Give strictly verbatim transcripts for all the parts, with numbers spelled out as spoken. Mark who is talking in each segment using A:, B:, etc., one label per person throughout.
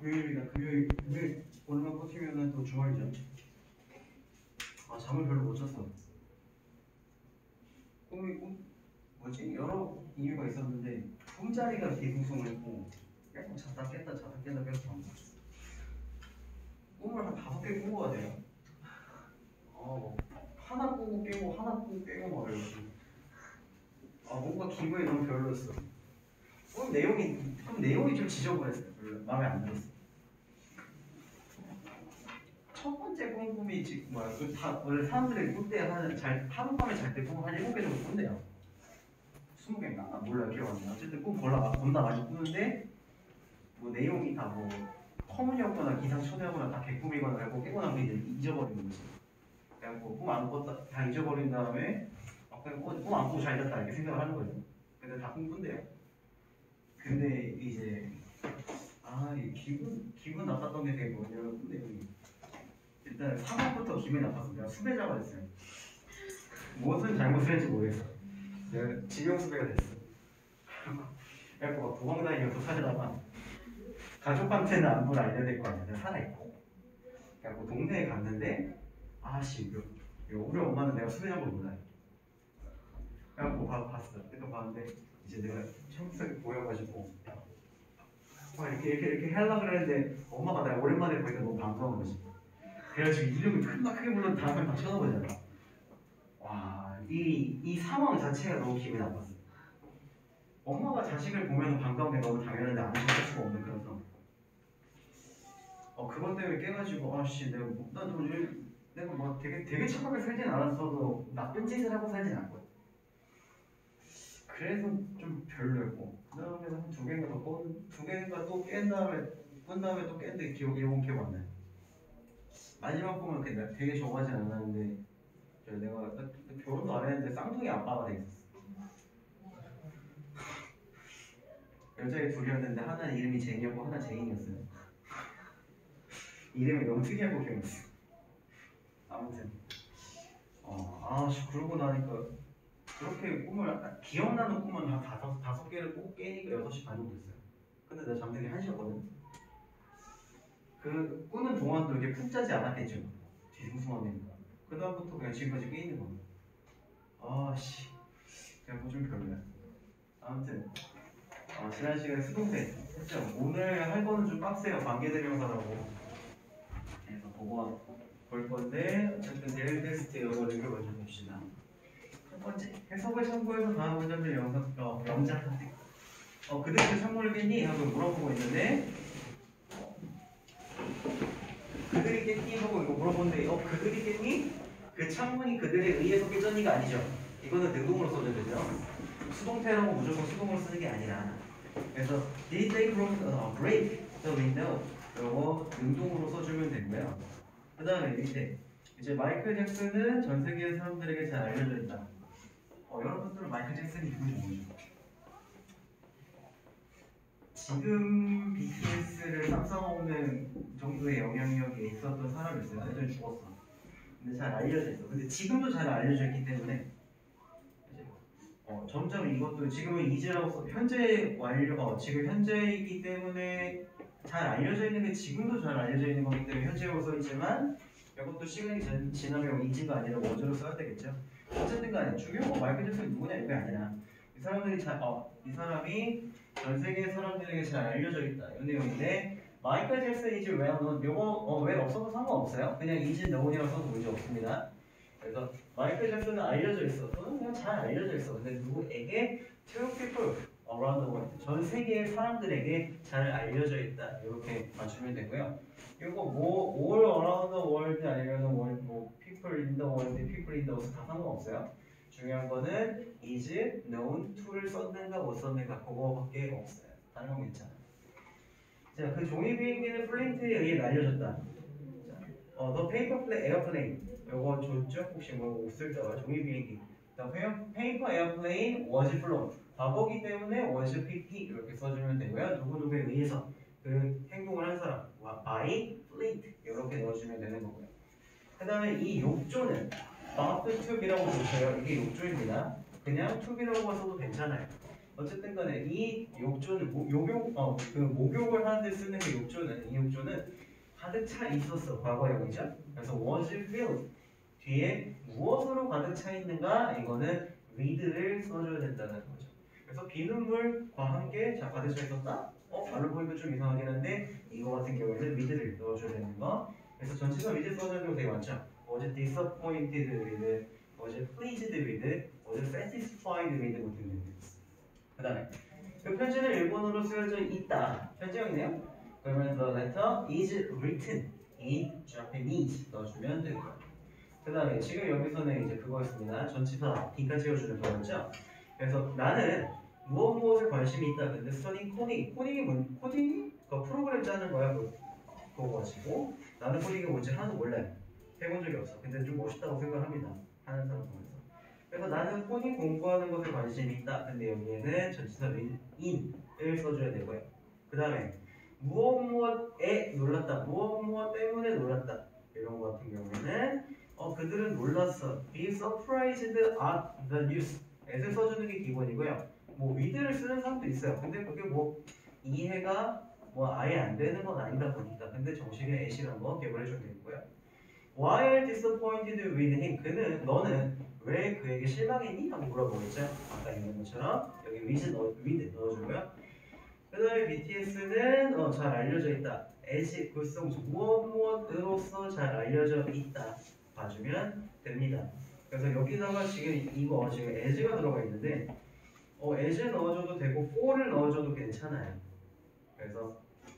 A: 금요일이다. 금요일 금요일 오늘만 버티면은 또 주말이죠. 아 잠을 별로 못 잤어. 꿈이 꿈 뭐지? 여러 이유가 있었는데 꿈자리가 뒤숭숭했고 계속 자다 깼다 자다 깼다 계속 잠 꿈을 한 다섯 개 꾼 거 같아요. 어 하나 꾸고 깨고 하나 꾸고 깨고 막 이러지. 아 뭔가 기분이 너무 별로였어. 꿈 내용이 꿈 내용이 좀 지저분했어요. 별로 마음에 안 들었어. 첫 번째 꿈 꿈이 지금 뭐야? 그 다 원래 사람들이 꿀 때 하는 잘 하룻밤에 잘 때 꿈 한 일곱 개 정도 꾼대요. 스무 개인가? 아, 몰라 기억 안 나. 어쨌든 꿈 골라 겁나 많이 꾸는데 뭐 내용이 다 뭐 터무니없거나 기상천외하거나 다 개꿈이거나 그래고 깨고 나면 이제 잊어버리는 거지. 그래갖고 꿈 안 꿨다 다 잊어버린 다음에 아, 그냥 꿈 안 꾸고 잘 잤다 이렇게 생각을 하는 거죠. 근데 다 꿈 꾼대요. 근데 이제 아 이 기분 기분 나빴던 게 되게 뭐냐면 꿈 내용이 일단 사과부터 기분이 나빴어. 내가 수배자가 됐어요. 무엇은 잘못을 했는지 모르겠어. 내가 지명 수배가 됐어. 그래갖고 막 도망 다니면서 살다가 가족한테는 안부를 알려야 될 거 아니야. 내가 살아있고. 그래갖고 동네에 갔는데 아씨 이거, 이거 우리 엄마는 내가 수배자인 걸 몰라요. 그래갖고 봐, 봤어. 그래서 봤는데 이제 내가 청소에 보여가지고 막 이렇게 이렇게 이렇게 하려고 그랬는데 엄마가 내가 오랜만에 보니까 너무 반가운 거지. 그래가지고 이름을 큰나 크게 불러 다음에 다 쳐다보잖아. 와, 이, 이 상황 자체가 너무 기분이 나빴어. 엄마가 자식을 보면 반가운 게 너무 당연한데 안 할 수가 없는 그런 상황. 어, 그것 때문에 깨가지고 아씨 내가 뭐, 나도 내가 뭐 되게 되게 착하게 살진 않았어도 나쁜 짓을 하고 살진 않거든. 그래서 좀 별로였고 그 다음에 한 두 개인가 더 꼰, 두 개인가 또 깬 다음에 꾼 다음에 또 깼는데 기억 이건 기억 안 나요. 마지막 꿈은 내가 되게 좋아하진 않았는데 내가 결혼도 안 했는데 쌍둥이 아빠가 돼 있었어. 여자애 둘이었는데 하나는 이름이 제니였고 하나 제인이었어요. 이름이 너무 특이하고 귀여웠어. 아무튼 어, 아 그러고 나니까 그렇게 꿈을 기억나는 꿈은 한 다섯, 다섯 개를 꼭 깨니까 여섯 시 반 정도 됐어요. 근데 내가 잠든 게 한 시였거든. 그 꾸는 동안도 이게 푹 자지 않았겠죠. 뒤숭숭하니까. 그 다음부터 그냥 지금까지 깨 있는 거야. 아씨 그냥 뭐좀 별로야. 아무튼 어, 지난 시간에 수동태 했죠. 오늘 할 거는 좀 빡세요. 관계대명사라고 그래서 그거 볼 건데 어쨌든 대응 테스트 이거를 읽어봐 줍시다. 첫 번째 해석을 참고해서 다음 문장들 영상 어, 영작 선택. 어 그들이 그 창문을 깼니? 하고 물어보고 있는데 어, 그들이 깼니? 하고 이거 물어보는데 어 그들이 깼니? 그 창문이 그들에 의해서 깨졌니가 아니죠. 이거는 능동으로 써줘야 되죠. 수동태라고 무조건 수동으로 쓰는 게 아니라 그래서 did they break the window? 이거 능동으로 써주면 되고요. 그 다음에 밑에 이제 마이클 잭슨은 전 세계 사람들에게 잘 알려져 있다. 어, 여러분들은 마이클 잭슨이 누군지 모르죠? 지금 비티에스를 싹싸먹는 정도의 영향력이 있었던 사람이 있어요. 예전에 죽었어. 근데 잘 알려져 있어. 근데 지금도 잘 알려져 있기 때문에 이제 어, 점점 이것도 지금은 이제라고 현재 완료 어, 지금 현재이기 때문에 잘 알려져 있는 게 지금도 잘 알려져 있는 거기 때문에 현재로 써 있지만 이것도 시간이 지나면 이지가 아니라 원조로 써야 되겠죠. 어쨌든 간에 중요한 건 마이클 잭슨이 누구냐 이게 아니라 이 사람들이 잘 어, 이 사람이 전 세계 사람들에게 잘 알려져 있다 이런 내용인데 마이클 잭슨 이즈 왜 요거 어, 왜 없어도 상관없어요. 그냥 이즈 노운이라고 써도 문제 없습니다. 그래서 마이클 잭슨은 알려져 있어. 또는 그냥 잘 알려져 있어. 근데 누구에게? To people around the world. 전 세계의 사람들에게 잘 알려져 있다. 이렇게 맞추면 되고요. 이거 뭐 all around the world 아니면 world, 뭐 people in the world, people in the world 다 상관없어요. 중요한 거는 is known to를 썼는가 못 썼는가 그거밖에 없어요. 다른 건 괜찮아. 자, 그 종이 비행기는 플레이트에 의해 날려졌다. 자, 어, the paper airplane. 요거 줬죠? 혹시 뭐 없을 때가 종이 비행기. The paper airplane was flown. 과거기 때문에 was pp 이렇게 써주면 되고요. 누구 누구에 의해서 그 행동을 한 사람, by fleet 이렇게 넣어주면 되는 거고요. 그 다음에 이 욕조는 about to be라고 줬어요. 이게 욕조입니다. 그냥 to be라고 써도 괜찮아요. 어쨌든 간에 이 욕조는 모- 요격 어 그 목욕을 하는데 쓰는 그 욕조는 이 욕조는 가득 차 있었어. 과거형이죠. 그래서 was filled 뒤에 무엇으로 가득 차 있는가? 이거는 with를 써줘야 된다는 거죠. 그래서 비눗물과 함께 자 가득 차 있었다. 어 말로 보니까 좀 이상하긴 한데 이거 같은 경우에는 with를 넣어줘야 되는 거. 그래서 전치사 with 써주는 경우 되게 많죠. was disappointed with, was pleased with, was satisfied with 같은 경우. 그 다음에 그 편지는 일본어로 쓰여져 있다. 편지형이네요. 그러면 the letter is written in Japanese 넣어주면 되고요. 그 다음에 지금 여기서는 이제 그거였습니다. 전치사 B가 채워주는 거였죠. 그래서 나는 무엇 무엇에 관심이 있다. 근데 studying coding. 코딩이 뭔? 코딩이? 그 프로그램 짜는 거야. 그, 그거 가지고 나는 코딩이 뭔지 하나도 몰라요. 해본 적이 없어. 근데 좀 멋있다고 생각합니다. 하는 사람 보면서. 그래서 나는 코딩 공부하는 것에 관심이 있다. 근데 여기에는 전치사 in을 써줘야 되고요. 그 다음에 무엇 무엇에 놀랐다. 무엇 무엇 때문에 놀랐다. 이런 거 같은 경우에는 어 그들은 놀랐어. Be surprised at the news. 애를 써주는 게 기본이고요. 뭐 with를 쓰는 사람도 있어요. 근데 그게 뭐 이해가 뭐 아예 안 되는 건 아니다 보니까. 근데 정식의 at이라는 거 기억을 해주면 되고요. Why disappointed with him? 그는 너는 왜 그에게 실망했니? 하고 물어보겠죠. 아까 있는 것처럼 여기 with 넣어, with 넣어주고요. 그 다음에 비티에스는 어, 잘 알려져 있다. as 굴성 무엇 무엇으로서 잘 알려져 있다. 봐주면 됩니다. 그래서 여기다가 지금 이거 지금 as가 들어가 있는데 어, as 넣어줘도 되고 for를 넣어줘도 괜찮아요. 그래서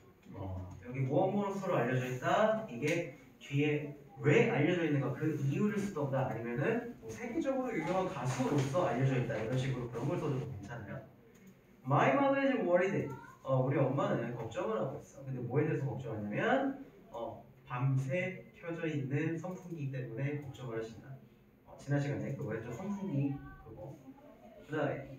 A: 어, 여기 무엇 무엇으로 알려져 있다. 이게 뒤에 왜 알려져 있는가 그 이유를 쓰던가 아니면은 뭐 세계적으로 유명한 가수로서 알려져 있다 이런 식으로 그런 걸 써줘도 괜찮아요. My mother is worried. 어, 우리 엄마는 걱정을 하고 있어. 근데 뭐에 대해서 걱정하냐면 어, 밤새 켜져 있는 선풍기 때문에 걱정을 하신다. 어, 지난 시간에 그거 했죠. 선풍기 그거. 그다음에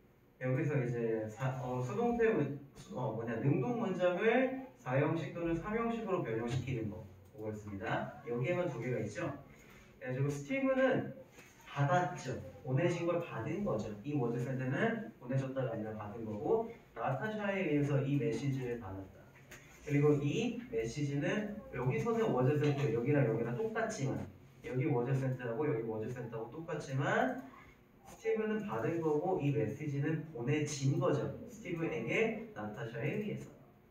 A: 여기서 이제 사, 어, 수동태 문, 어, 뭐냐 능동 문장을 사형식 또는 삼형식으로 변형시키는 거 그거였습니다. 여기에만 두 개가 있죠. 그리고 스티브는 받았죠. 보내신 걸 받은 거죠. 이 워드 센트는 보내줬다가 아니라 받은 거고 나타샤에 의해서 이 메시지를 받았다. 그리고 이 메시지는 여기서는 워드 센트 여기랑 여기랑 똑같지만 여기 워드 센트하고 여기 워드 센트하고 똑같지만 스티브는 받은 거고 이 메시지는 보내진 거죠. 스티브에게 나타샤에 의해서.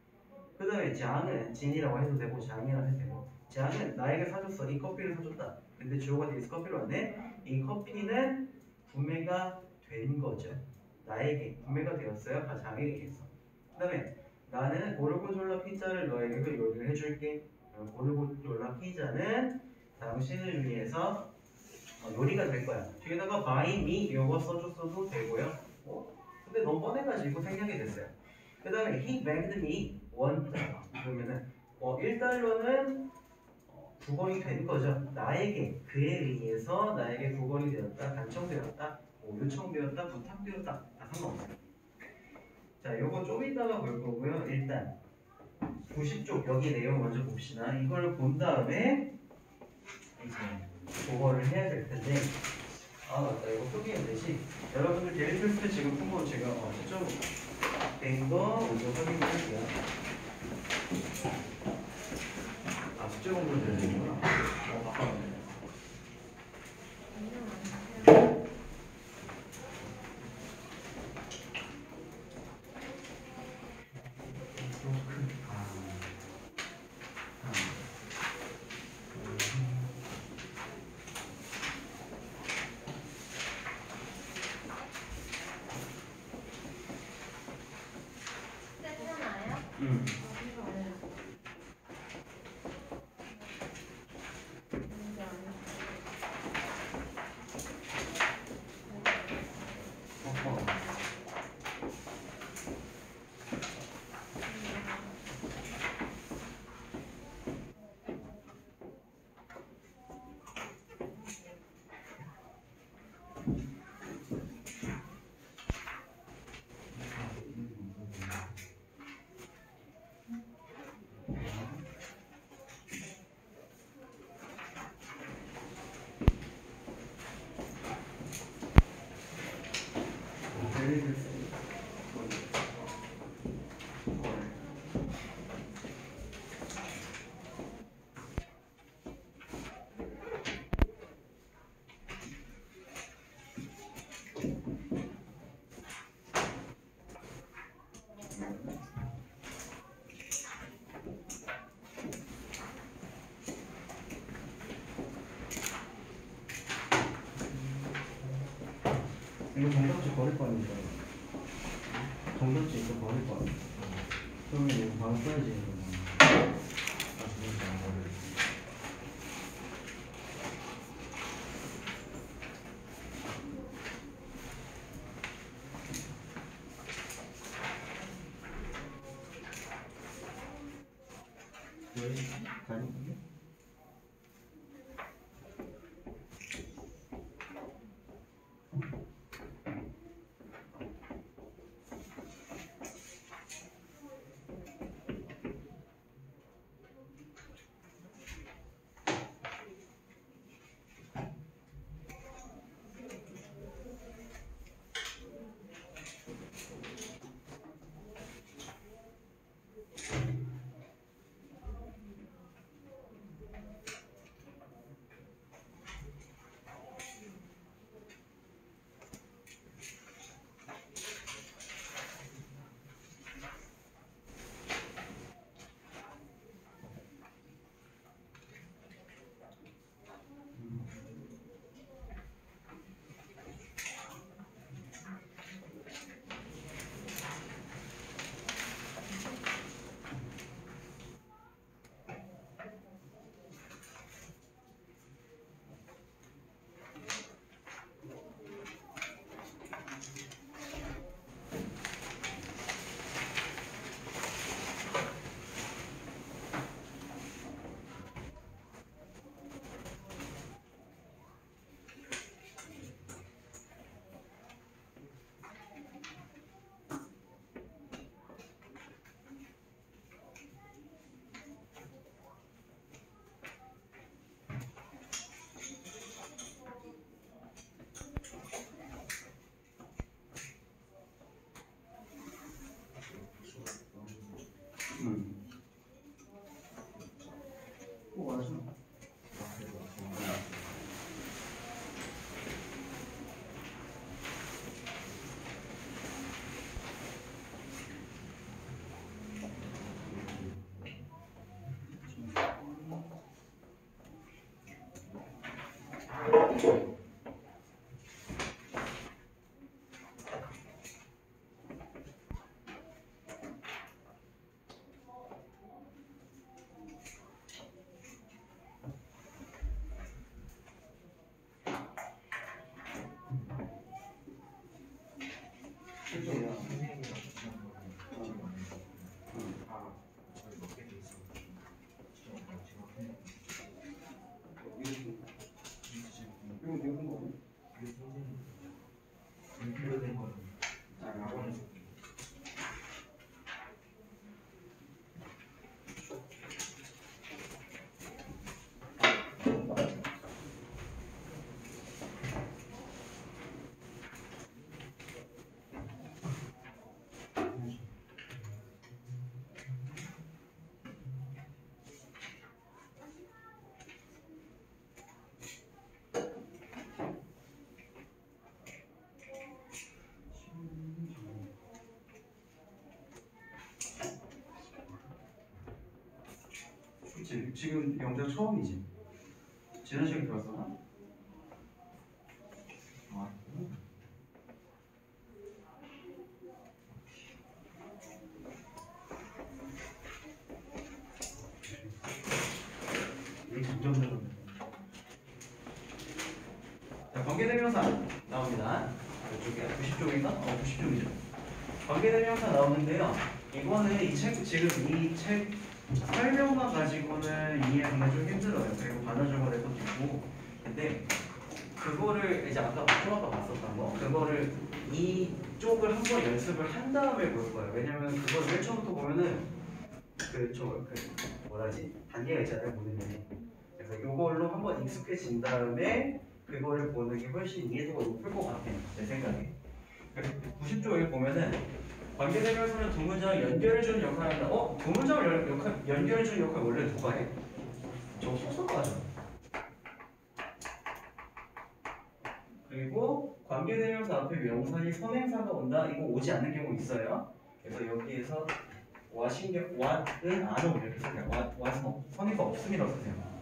A: 그 다음에 장은 진이라고 해도 되고 장이라고 해도 되고 장은 나에게 사줬어. 이 커피를 사줬다. 근데 주어가 돼서 커피를 왔네. 이 커피는 구매가 된 거죠. 나에게 구매가 되었어요. 다 장에게 의해서. 그 다음에 나는 고르곤졸라 피자를 너에게 요리를 해줄게. 고르곤졸라 피자는 당신을 위해서 어, 요리가 될 거야. 뒤에다가 by me 이거 써줬어도 되고요. 어? 근데 너무 뻔해가지고 생략이 됐어요. 그 다음에 he begged me one 달러. 그러면은 어, 일 달러는 어, 구걸이 된 거죠. 나에게 그에 의해서 나에게 구걸이 되었다, 당첨되었다, 뭐 요청되었다, 부탁되었다 다 상관없어요. 자, 요거 좀 이따가 볼 거고요. 일단 구십 쪽 여기 내용 먼저 봅시다. 이걸 본 다음에 이제 그거를 해야 될 텐데 아 맞다 이거 표기는 되지. 여러분들 데일리 테스트 지금 푼 거 제가 어, 시점 된거 먼저 확인을 할게요. 아 숙제 공부를 해야 되는구나. 어 바꿔놨네. 음. 데일리 테스트. 이거 정답지 버릴 거 아닙니까? 정답지 이거 버릴 거 아니야? 그러면 이거 바로 써야지 이거. 아 진짜 안 버려. 왜? 다른 음. 오 맞아. 그치? 지금 영작 처음이지? 지난 시간에 들었었나? 아, 이게 점점 자, 관계대명사 나옵니다. 이쪽에 구십 쪽인가? 어, 구십 쪽이죠. 관계대명사 나오는데요. 이거는 이 책, 지금 이 책 설명만 가지고는 이해하기가 좀 힘들어요. 그리고 반어 적어낼 것도 있고. 근데 그거를 이제 아까 좀 아까 봤었던 거, 그거를 이쪽을 한번 연습을 한 다음에 볼 거예요. 왜냐면 그걸 맨 처음부터 보면은 그저 그 뭐라지 단계가 있잖아요, 보는 게. 그래서 이걸로 한번 익숙해진 다음에 그거를 보는 게 훨씬 이해도가 높을 것 같아요, 제 생각에. 구십 쪽에 보면은 관계대명사는 두 문장을 연결해주는 역할을 한다. 어? 두 문장을 역할, 연결해주는 역할 원래 누가 해? 저 소설가죠. 그리고 관계대명사 앞에 명사니 선행사가 온다. 이거 오지 않는 경우 있어요. 그래서 여기에서 what인, what은 안 오면 이렇게 쓰세요. what, what은 없, 선행사 없음이라고 쓰세요.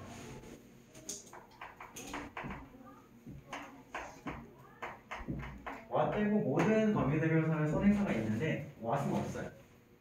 A: what은 빼고 모든 관계대명사는 선행사가 있는데 what은 없어요.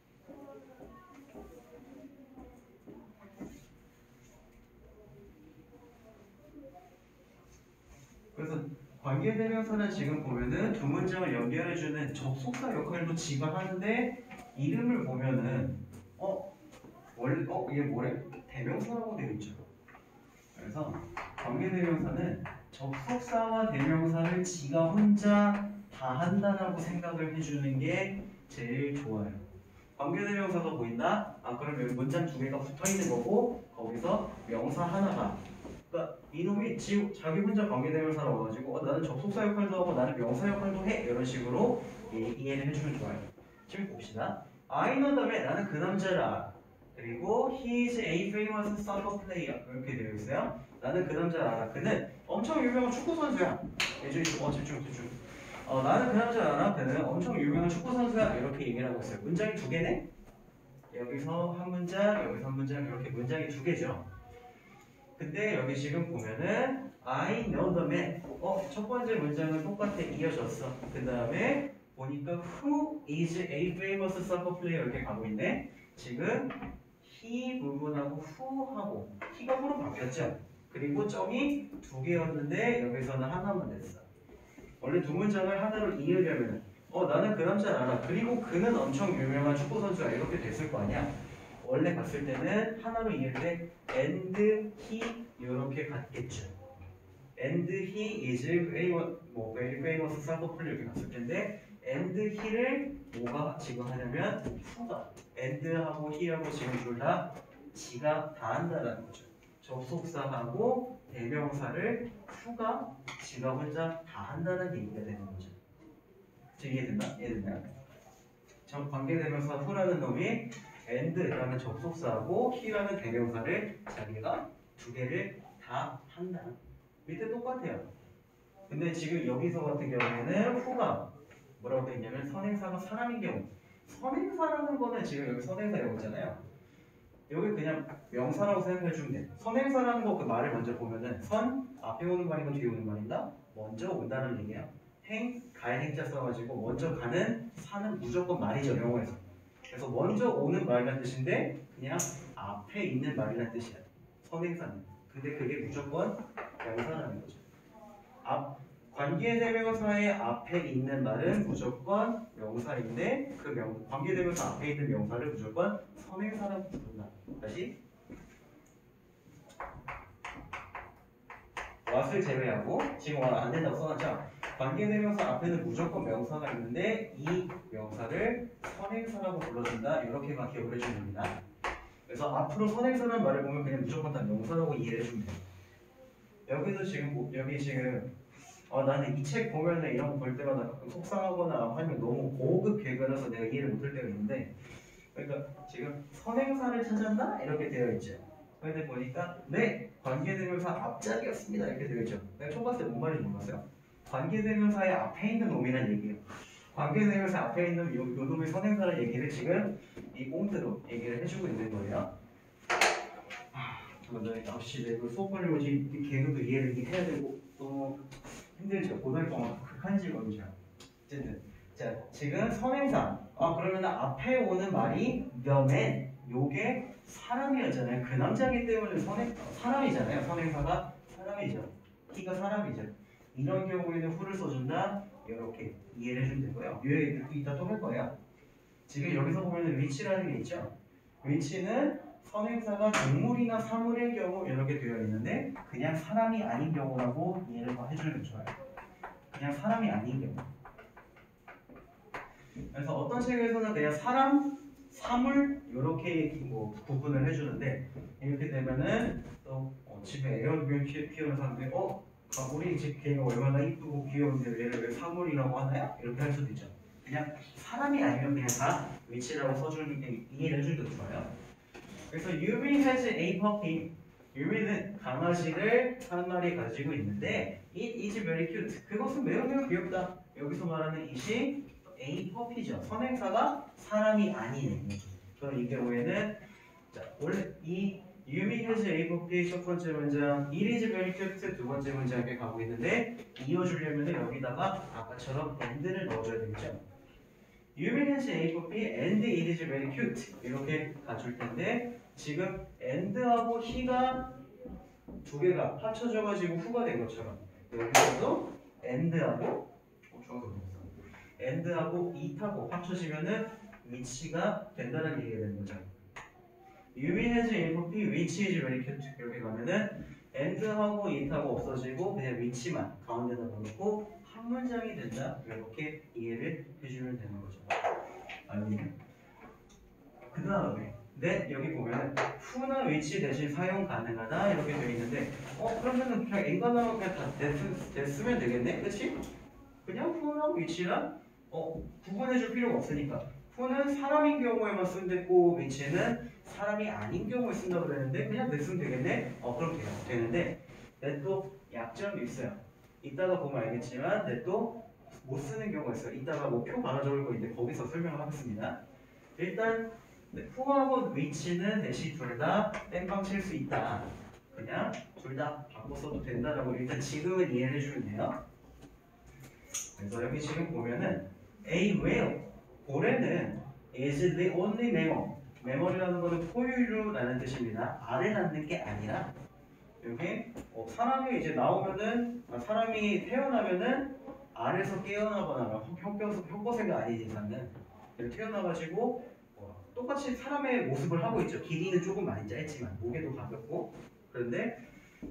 A: 그래서 관계대명사는 지금 보면은 두 문장을 연결해주는 접속사 역할도 지가 하는데 이름을 보면은 어? 원래 어? 이게 뭐래? 대명사라고 되어 있죠. 그래서 관계대명사는 접속사와 대명사를 지가 혼자 다 한다라고 생각을 해주는 게 제일 좋아요. 관계대명사가 보인다? 아 그럼 여기 문장 두 개가 붙어있는 거고 거기서 명사 하나가 그러니까 이놈이 지, 자기 혼자 관계대명사로 와가지고 어, 나는 접속사 역할도 하고 나는 명사 역할도 해 이런 식으로 예, 이해를 해주면 좋아요. 지금 봅시다. I know 다음에 나는 그 남자를 알아. 그리고 he is a famous soccer player 이렇게 되어 있어요. 나는 그 남자를 알아. 그는 엄청 유명한 축구 선수야. 예준이 어 집중 집중. 어 나는 그 남자를 알아. 그는 엄청 유명한 축구 선수야. 이렇게 얘기를 하고 있어요. 문장이 두 개네. 여기서 한 문장, 여기서 한 문장 이렇게 문장이 두 개죠. 근데 여기 지금 보면은 I know the man. 어 첫 번째 문장은 똑같아 이어졌어. 그 다음에 보니까 who is a famous soccer player 이렇게 가고 있네. 지금 he 부분하고 who하고 he가 who로 바뀌었죠. 그리고 점이 두 개였는데 여기서는 하나만 됐어. 원래 두 문장을 하나로 이으려면 어 나는 그 남자를 알아. 그리고 그는 엄청 유명한 축구 선수야 이렇게 됐을 거 아니야. 원래 봤을 때는 하나로 이을 때 and he 이렇게 갔겠죠. and he is famous, 뭐 very famous soccer player 이렇게 갔을 텐데 and he를 뭐가 지금 하냐면 who가 and하고 he하고 지금 둘 다 지가 다 한다라는 거죠. 접속사하고 대명사를 who가 지가 혼자 다 한다는 얘기가 되는 거죠. 이해됐나? 이해됐나요? 전 관계대명사 who라는 놈이 and라는 접속사하고 he라는 대명사를 자기가 두 개를 다 한다. 밑에 똑같아요. 근데 지금 여기서 같은 경우에는 who가 뭐라고 되어 있냐면 선행사가 사람인 경우. 선행사라는 거는 지금 여기 선행사라고 있잖아요. 여기 그냥 명사라고 생각해 주면 돼. 선행사라는 거 그 말을 먼저 보면은 선 앞에 오는 말인가 뒤에 오는 말인가? 먼저 온다는 얘기야. 행, 갈 행자 써가지고 먼저 가는 사는 무조건 말이죠 영어에서. 그래서 먼저 오는 말이란 뜻인데 그냥 앞에 있는 말이란 뜻이야. 선행사는. 근데 그게 무조건 명사라는 거죠. 앞 관계대명사의 앞에 있는 말은 무조건 명사인데 그 명, 관계대명사 앞에 있는 명사를 무조건 선행사라고 부른다. 다시 what을 제외하고 지금 안 된다고 써놨죠? 관계대명사 앞에는 무조건 명사가 있는데 이 명사를 선행사라고 불러준다. 이렇게만 기억을 해주면 됩니다. 그래서 앞으로 선행사라는 말을 보면 그냥 무조건 다 명사라고 이해를 해주면 돼요. 여기도 지금 뭐, 여기 지금 어, 나는 이 책 보면은 이런 거 볼 때마다 가끔 속상하거나 아니면 너무 고급 개그라서 내가 이해를 못할 때가 있는데 그러니까 지금 선행사를 찾았나? 이렇게 되어 있죠. 근데 보니까 네! 관계대명사 앞자리였습니다. 이렇게 되어 있죠. 내가 처음 봤을 때 뭔 말인지 몰랐어요. 관계대명사의 앞에 있는 놈이란 얘기예요. 관계대명사 앞에 있는 요, 요 놈의 선행사라는 얘기를 지금 이 꽁트로 얘기를 해주고 있는 거예요. 저는 역시 내가 수업 하려고 이 개그도 이해를 해야 되고 너무 힘들죠. 고등학교 동안 극한지거든요. 어쨌든 자 지금 선행사 아 그러면 앞에 오는 말이 the man 요게 사람이었잖아요. 그 남자이기 때문에 선행 사람이잖아요. 선행사가 사람이죠. he가 사람이죠. 이런 경우에는 who를 써준다. 이렇게 이해를 해주면 되고요. 이 얘기도 이따 또 할 거예요. 지금 여기서 보면 which라는 게 있죠. which는 선행사가 동물이나 사물의 경우 이렇게 되어 있는데 그냥 사람이 아닌 경우라고 이해를 해주면 좋아요. 그냥 사람이 아닌 경우. 그래서 어떤 책에서는 그냥 사람, 사물 이렇게 뭐 구분을 해주는데 이렇게 되면은 또 어, 집에 애완견 키우는 사람들이 어 우리 집 개가 얼마나 이쁘고 귀여운데 얘를 왜 사물이라고 하나요? 이렇게 할 수도 있죠. 그냥 사람이 아니면 그냥 다 위치라고 써주는 게 이해를 해주는 게 좋아요. 그래서 유미 has a puppy. 유미는 강아지를 한 마리 가지고 있는데 it is very cute. 그것은 매우 매우 귀엽다. 여기서 말하는 it이 a puppy죠. 선행사가 사람이 아닌. 그럼 이 경우에는 자 원래 이 유미 has A for B 첫 번째 문장 it is very cute 두 번째 문장에 가고 있는데 이어주려면 여기다가 아까처럼 and를 넣어줘야 되겠죠. 유미 has A for B and it is very cute 이렇게 가줄 텐데 지금 and하고 he가 두 개가 합쳐져가지고 후가 된 것처럼 여기서도 and하고 어, 좋아서 and하고 it하고 합쳐지면은 which가 된다는 얘기가 되는 거죠. 유미 has A for B, which is very cute 이렇게 가면은 and하고 it하고 없어지고 그냥 which만 가운데다 넣고 한 문장이 된다 이렇게 이해를 해주면 되는 거죠. 아니면 그 다음에 네 여기 보면 who나 which 대신 사용 가능하다 이렇게 되어 있는데 어 그러면은 그냥 엔간하고 그냥 다 됐, 됐으면 되겠네, 그렇지? 그냥 who랑 which랑 어 구분해줄 필요가 없으니까 who는 사람인 경우에만 쓴댔고 which는 사람이 아닌 경우에 쓴다고 그랬는데 그냥 냈으면 되겠네? 어 그럼 돼요. 되는데 넷도 약점이 있어요. 이따가 보면 알겠지만 넷도 못 쓰는 경우가 있어요. 이따가 뭐 표 바로 적을 거 있는데 거기서 설명을 하겠습니다. 일단 who하고 which는 대시 둘 다 땡빵 칠 수 있다. 그냥 둘 다 바꿔 써도 된다라고 일단 지금은 이해를 해주면 돼요. 그래서 여기 지금 보면은 A will 고래는 is the only mammal 메모리라는 거는 포유류라는 뜻입니다. 알을 낳는 게 아니라 여기 어, 사람이 이제 나오면은 아, 사람이 태어나면은 알에서 깨어나거나 혁거세가 아닌 이상은 태어나가지고 어, 똑같이 사람의 모습을 하고 있죠. 길이는 조금 많이 짧지만 무게도 가볍고 그런데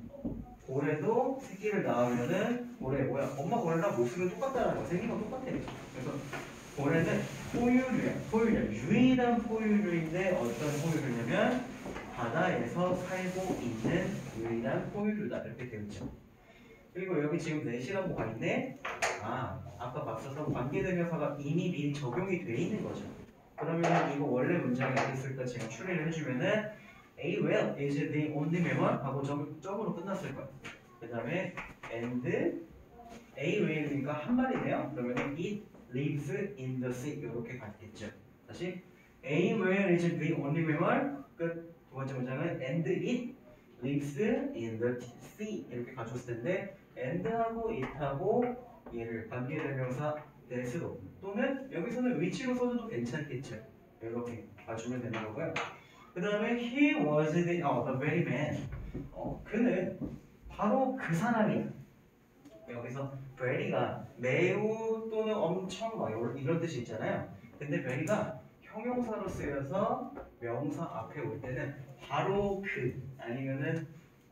A: 고래도 새끼를 낳으면은 고래 뭐야 엄마 고래랑 모습은 똑같다는 거 생긴 건 똑같아. 그래서 고래는 포유류야. 포유류. 유일한 포유류인데 어떤 포유류냐면 바다에서 살고 있는 유일한 포유류다. 이렇게 되어 있죠. 그리고 여기 지금 넷이라고 가 있네. 아, 아까 맞서서 관계대명사가 이미 미리 적용이 돼 있는 거죠. 그러면 이거 원래 문장이 어디 있을까 제가 추리를 해주면은 A will is the only member 하고 점, 점으로 끝났을 거예요. 그 다음에 and A will이니까 한 마리네요. 그러면 it lives in the sea 이렇게 갔겠죠. 다시 A will is the only member 끝. 두 번째 문장은 and it lives in the sea 이렇게 가졌을 텐데 and하고 it하고 얘를 관계대명사 that으로 또는 여기서는 which로 써줘도 괜찮겠죠. 이렇게 봐주면 되는 거고요. 그 다음에 he was the, oh, the very man. 어, 그는 바로 그 사람이야. 여기서 very가 매우 또는 엄청 막 이런 뜻이 있잖아요. 근데 very가 형용사로 쓰여서 명사 앞에 올 때는 바로 그 아니면은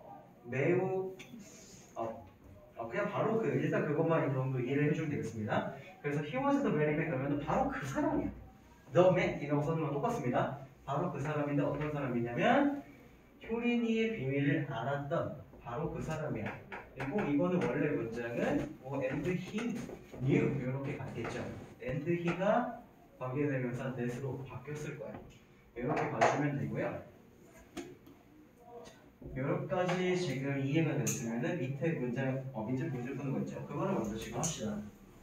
A: 매우 어, 어 그냥 바로 그 일단 그것만 이 정도 이해를 해주면 되겠습니다. 그래서 he was the very man 그러면 바로 그 사람이야. the man 이라고 써는 건 똑같습니다. 바로 그 사람인데 어떤 사람이냐면 효린이의 비밀을 알았던 바로 그 사람이야. 그리고 이거는 원래 문장은 뭐 and he knew 이렇게 갔겠죠. and he가 관계대명사 that으로 바뀌었을 거예요. 이렇게 봐주면 되고요. 여기까지 지금 이해가 됐으면은 밑에 문장 어 밑에 문제 푸는 거 있죠. 그거를 먼저 지금 합시다.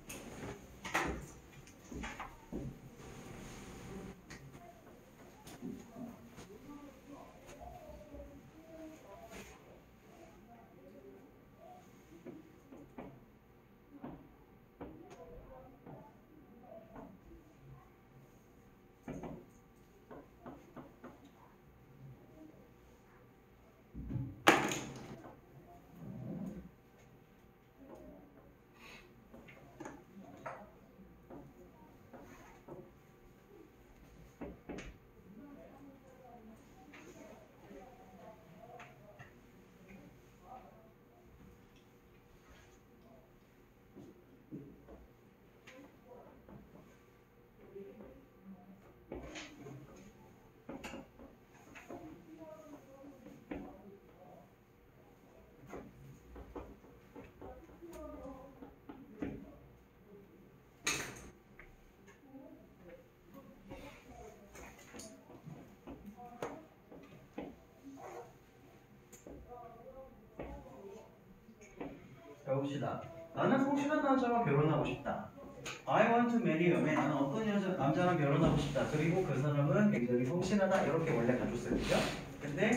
A: 배웁시다. 나는 성실한 남자와 결혼하고 싶다. I want to marry a man. 나는 어떤 여자, 남자랑 결혼하고 싶다. 그리고 그 사람은 굉장히 성실하다. 이렇게 원래 가졌어요. 그죠? 근데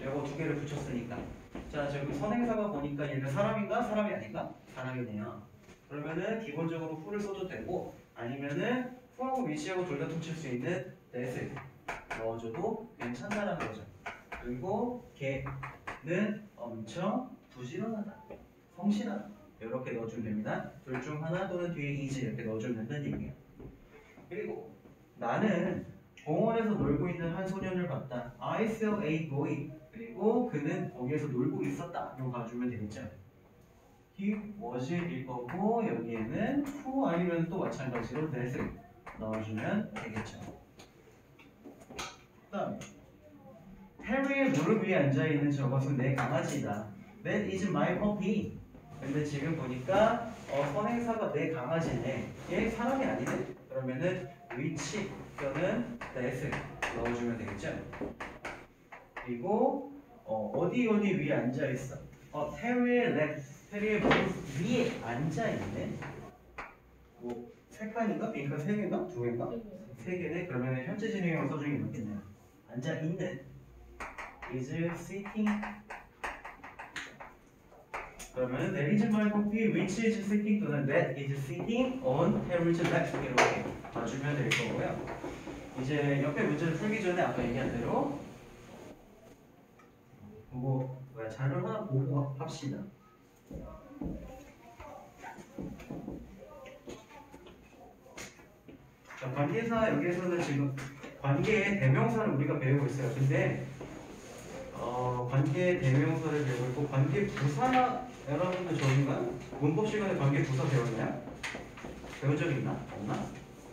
A: 요거 두 개를 붙였으니까. 자, 지금 선행사가 보니까 얘는 사람인가? 사람이 아닌가? 사람이네요. 그러면은 기본적으로 who를 써도 되고 아니면은 who하고 which하고 둘 다 통칠 수 있는 that을 넣어줘도 괜찮다라는 거죠. 그리고 걔는 엄청 부지런하다, 성실하다 이렇게 넣어주면 됩니다. 둘 중 하나 또는 뒤에 is 이렇게 넣어주면 된다는 얘기예요. 그리고 나는 공원에서 놀고 있는 한 소년을 봤다. I saw a boy. 그리고 그는 거기에서 놀고 있었다. 이거 가주면 되겠죠. He was일 거고 여기에는 who 아니면 또 마찬가지로 that을 넣어주면 되겠죠. 그 다음에 해리의 무릎 위에 앉아있는 저것은 내 강아지다. That is my puppy. 근데 지금 보니까 어, 선행사가 내 강아지네. 얘 사람이 아니네. 그러면은 which 또는 that을 넣어주면 되겠죠. 그리고 어, 어디 어디 위에 앉아있어. 어, 테리의 leg, 테리의 무릎 위에 앉아있네. 뭐 세 칸인가? 빈칸 세 개인가? 두 개인가? 세 개네. 그러면 현재 진행형 써주기 맞겠네요. 앉아있는 is sitting. 그러면 there is my puppy which is sitting 또는 that is sitting on Harry's lap 이렇게 봐주면 될 거고요. 이제 옆에 문제를 풀기 전에 아까 얘기한 대로 그거 뭐야 자료 하나 보고 합시다. 자, 관계사 여기에서는 지금 관계의 대명사를 우리가 배우고 있어요. 근데 어, 관계 대명사를 배우고 있고 관계 부사 여러분들 저희가 문법 시간에 관계 부사 배웠나요? 배운 적 있나? 없나?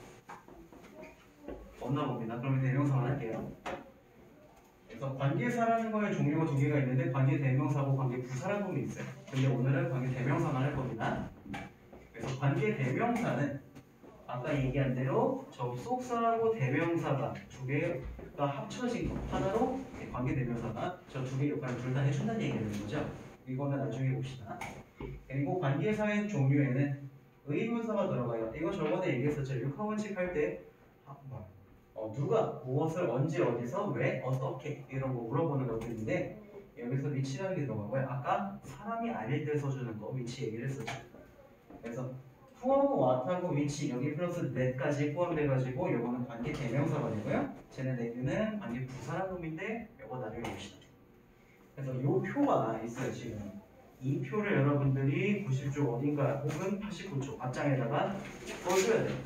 A: 없나 봅니다. 그러면 대명사만 할게요. 그래서 관계사라는 거에 종류가 두 개가 있는데 관계 대명사하고 관계 부사라는 게 있어요. 근데 오늘은 관계 대명사만 할 겁니다. 그래서 관계 대명사는 아까 얘기한 대로 접속사하고 대명사가 두 개가 합쳐진 거 하나로 관계 대명사가 저 두 개 역할을 둘 다 해준다는 얘기가 되는 거죠. 이거는 나중에 봅시다. 그리고 관계사의 종류에는 의문사가 들어가요. 이거 저번에 얘기했었죠. 육하원칙 할 때 어, 누가 무엇을 언제 어디서 왜 어떻게 이런 거 물어보는 것들인데 여기서 위치라는 게 들어가고요. 아까 사람이 아닐 때 써주는 거 위치 얘기를 했었죠. 그래서 who하고 what하고 위치 여기 플러스 that까지 포함돼가지고 요거는 관계 대명사가 되고요. 쟤네 네 개는 관계 부사라는 놈인데 요거 나중에 봅시다. 그래서 요 표가 있어요. 지금 이 표를 여러분들이 구십 쪽 어딘가 혹은 팔십구 쪽 앞장에다가 써줘야 돼요.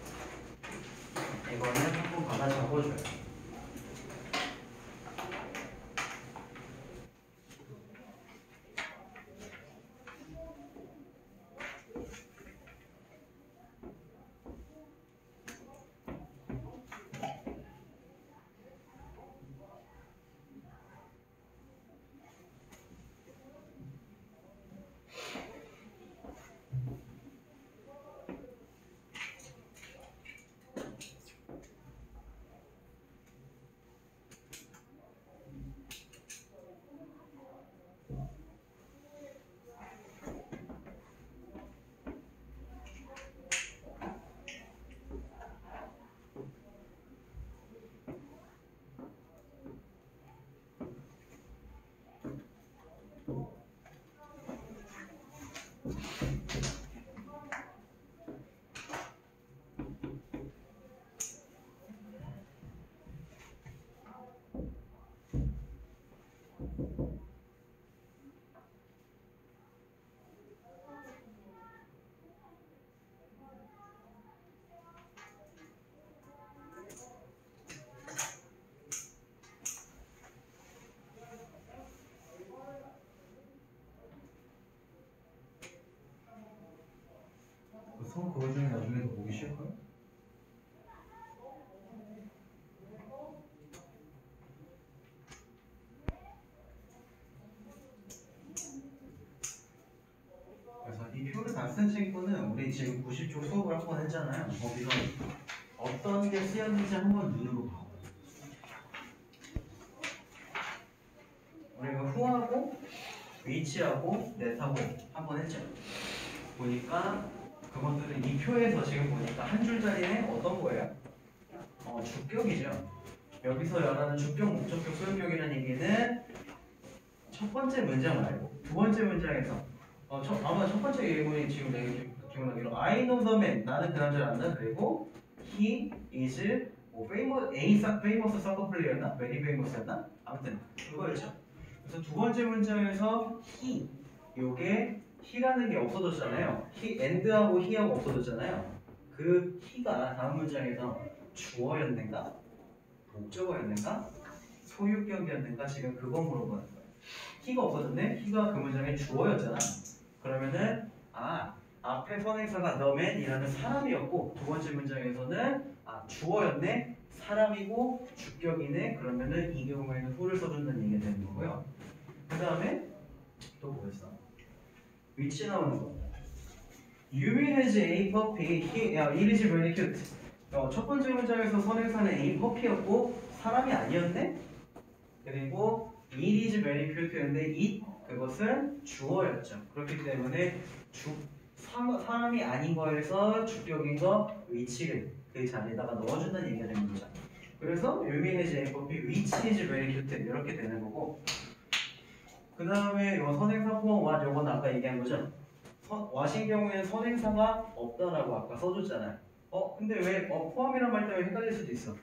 A: 이거는 한번 받아 적어줘요. 성 그거 중에 나중에 더 보기 싫을까요? 그래서 이 표를 다 쓴 친구는 우리 지금 구십 쪽 수업을 한 번 했잖아요. 거기서 어떤 게 쓰였는지 한번 눈으로 봐. 우리가 who하고 which하고 that하고 한 번 했죠. 보니까 그것들은 이 표에서 지금 보니까 한 줄짜리는 어떤 거예요? 어, 주격이죠. 여기서 말하는 주격, 목적격, 소유격이라는 얘기는 첫 번째 문장 말고 두 번째 문장에서 어, 첫, 아마 첫 번째 예문이 지금 내가 기- 기억나기로 I know the man 나는 그 남자를 안다. 그리고 he is 뭐 famous A famous soccer player였나? very famous였나? 아무튼 그거였죠. 그래서 두 번째 문장에서 he 요게 he라는 게 없어졌잖아요. he and하고 he하고 없어졌잖아요. 그 he가 다음 문장에서 주어였는가? 목적어였는가? 소유격이었는가? 지금 그건 물어보는 거예요. he가 없어졌네? he가 그 문장의 주어였잖아. 그러면은 아 앞에 선행사가 the man이라는 사람이었고 두 번째 문장에서는 아 주어였네? 사람이고 주격이네? 그러면은 이 경우에는 who를 써준다는 얘기가 되는 거고요. 그 다음에 또 뭐였어? which 나오는 거. Yumi has a puppy. He, 야, it is very cute. 어, 첫 번째 문장에서 선행사는 a puppy였고 사람이 아니었네? 그리고 it is very cute였는데 it 그것은 주어였죠. 그렇기 때문에 주 사, 사람이 아닌 거에서 주격인 거 which를 그 자리에다가 넣어준다는 얘기가 되는 거죠. 그래서 Yumi has a puppy, which is very cute 이렇게 되는 거고. 그 다음에 요 선행사 포함 what 요건 아까 얘기한 거죠. 선, what인 경우에는 선행사가 없다라고 아까 써줬잖아요. 어 근데 왜 어, 포함이란 말 때문에 헷갈릴 수도 있어.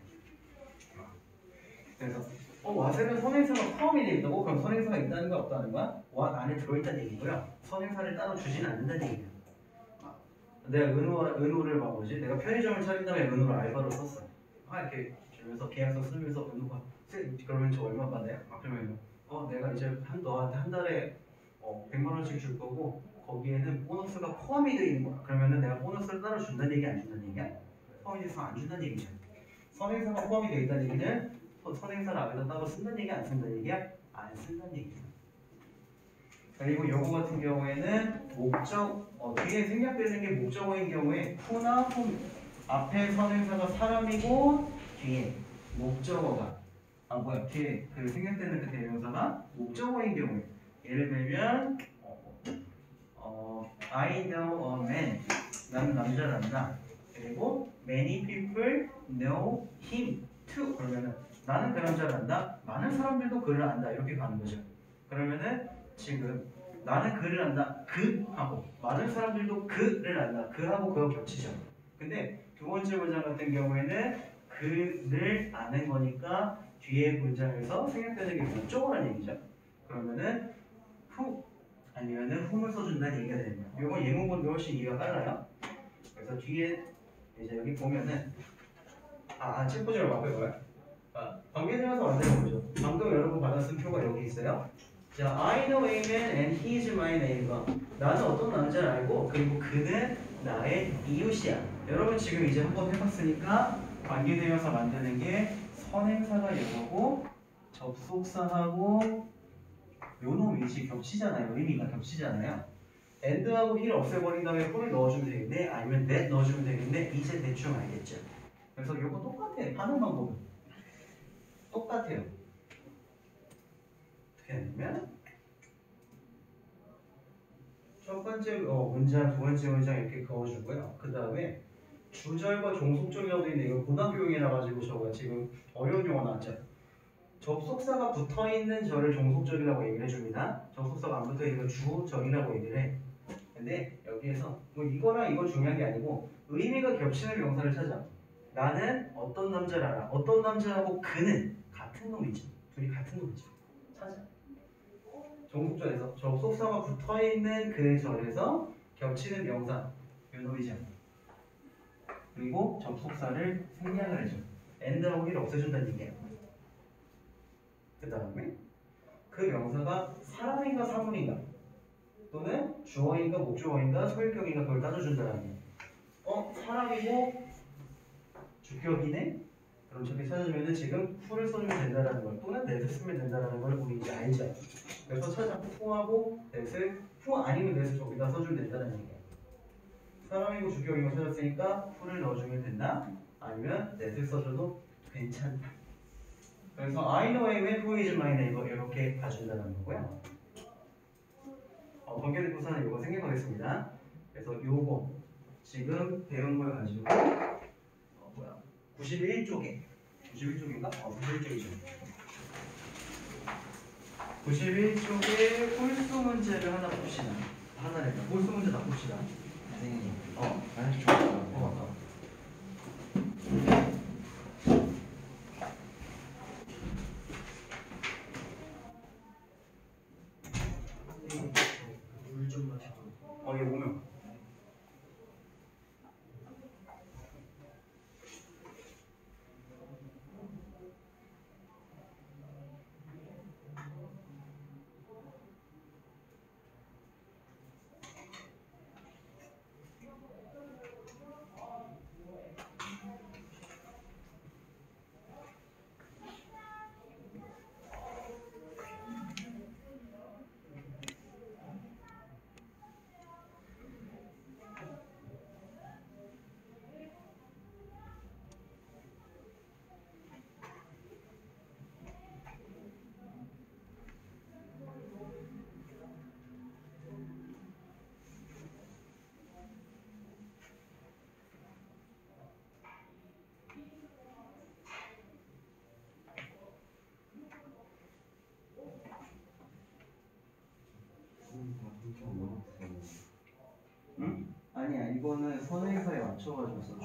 A: 그래서 어 what에는 선행사가 포함이 돼 있다고? 그럼 선행사가 있다는 거 없다는 거야? what 안에 들어있다는 얘기고요. 선행사를 따로 주진 않는다는 얘기예요. 아, 내가 은호, 은호를 막 뭐지? 내가 편의점을 차린 다음에 은호를 알바로 썼어. 아 이렇게 주면서 계약서 쓰면서 은호가 쌤 그러면 저 얼마 받아요? 아 그러면 어 내가 이제 한 너한테 한 달에 어, 백만 원씩 줄 거고 거기에는 보너스가 포함이 되어 있는 거야. 그러면은 내가 보너스를 따로 준다는 얘기 안 준다는 얘기야? 포함이 돼서 안 준다는 얘기야. 선행사가 포함이 되어 있다는 얘기는 선행사를 앞에다 따로 쓴다는 얘기 안 쓴다는 얘기야? 안 쓴다는 얘기야. 그리고 요거 같은 경우에는 목적 어, 뒤에 생략되는 게 목적어인 경우에 who나 whom 앞에 선행사가 사람이고 뒤에 목적어가 아 뭐야 뒤에 그 생략되는 그 대명사가 목적어인 경우에 예를 들면 어, 어 I know a man 나는 남자를 안다. 그리고 many people know him too 그러면은 나는 그 남자를 안다. 많은 사람들도 그를 안다. 이렇게 가는 거죠. 그러면은 지금 나는 그를 안다. 그 하고 많은 사람들도 그를 안다. 그하고 그가 겹치죠. 근데 두 번째 문장 같은 경우에는 그를 아는 거니까 뒤에 문장에서 생략되는 게 목적어라는 얘기죠. 그러면은 who 아니면은 whom을 써준다는 얘기가 됩니다. 이건 예문본도 훨씬 이해가 빨라요. 그래서 뒤에 이제 여기 보면은 아, 책 보지 말고 앞에 봐요. 아, 관계대명사 만드는 거죠. 방금 여러분 받았은 표가 여기 있어요. 자, I know a man and he is my neighbor. 나는 어떤 남자를 알고 그리고 그는 나의 이웃이야. 여러분 지금 이제 한번 해봤으니까 관계대명사 만드는 게 선행사가 이거고 접속사하고 요놈 위치 겹치잖아요. 의미가 겹치잖아요. and하고 he를 없애버린 다음에 who를 넣어주면 되겠네. 아니면 that 넣어주면 되겠네. 이제 대충 알겠죠. 그래서 이거 똑같아. 하는 방법은 똑같아요. 어떻게 하냐면 첫 번째 어, 문장, 두 번째 문장 이렇게 그어주고요. 그 다음에 주절과 종속절이라고 되어 있는데 이거 고등학교용이라 가지고 저거 지금 어려운 용어 나왔죠. 접속사가 붙어있는 절을 종속절이라고 얘기를 해줍니다. 접속사가 안 붙어있는 주절이라고 얘기를 해. 근데 여기에서 뭐 이거랑 이거 중요한 게 아니고 의미가 겹치는 명사를 찾아. 나는 어떤 남자를 알아. 어떤 남자하고 그는 같은 놈이지. 둘이 같은 놈이지. 찾아. 종속절에서 접속사가 붙어있는 그 절에서 겹치는 명사 요놈이지. 그리고 접속사를 생략을 해줘. and하고 he를 없애준다는 얘기야. 그 다음에 그 명사가 사람인가 사물인가 또는 주어인가 목적어인가 소유격인가 그걸 따져준다는 얘기야. 어? 사람이고 주격이네? 그럼 저렇게 찾아주면은 지금 who를 써주면 된다라는 걸 또는 that을 쓰면 된다라는 걸 우리 이제 알죠. 그래서 찾아 who하고 that을 who 아니면 that을 저기다 써주면 된다는 얘기야. 사람이고 주격인 거 찾았으니까 who를 넣어주면 된다. 아니면 that을 써줘도 괜찮다. 그래서 I know a man who is my neighbor 이렇게 봐준다는 거고요. 어, 관계대명사는 이거 생략하겠습니다. 그래서 요거 지금 배운 걸 가지고 어, 뭐야 구십일 쪽에 구십일 쪽인가? 어, 구십일 쪽이죠. 구십일 쪽에 홀수 문제를 하나 봅시다. 하나를 홀수 문제 다 봅시다.
B: 선생님.
A: 어.
B: 아니 좋아요.
A: 어, 어.
C: 물 좀 마시고.
A: 어, 얘 오면. 응? 아니야, 이거는 선행사에 맞춰가지고 써줘.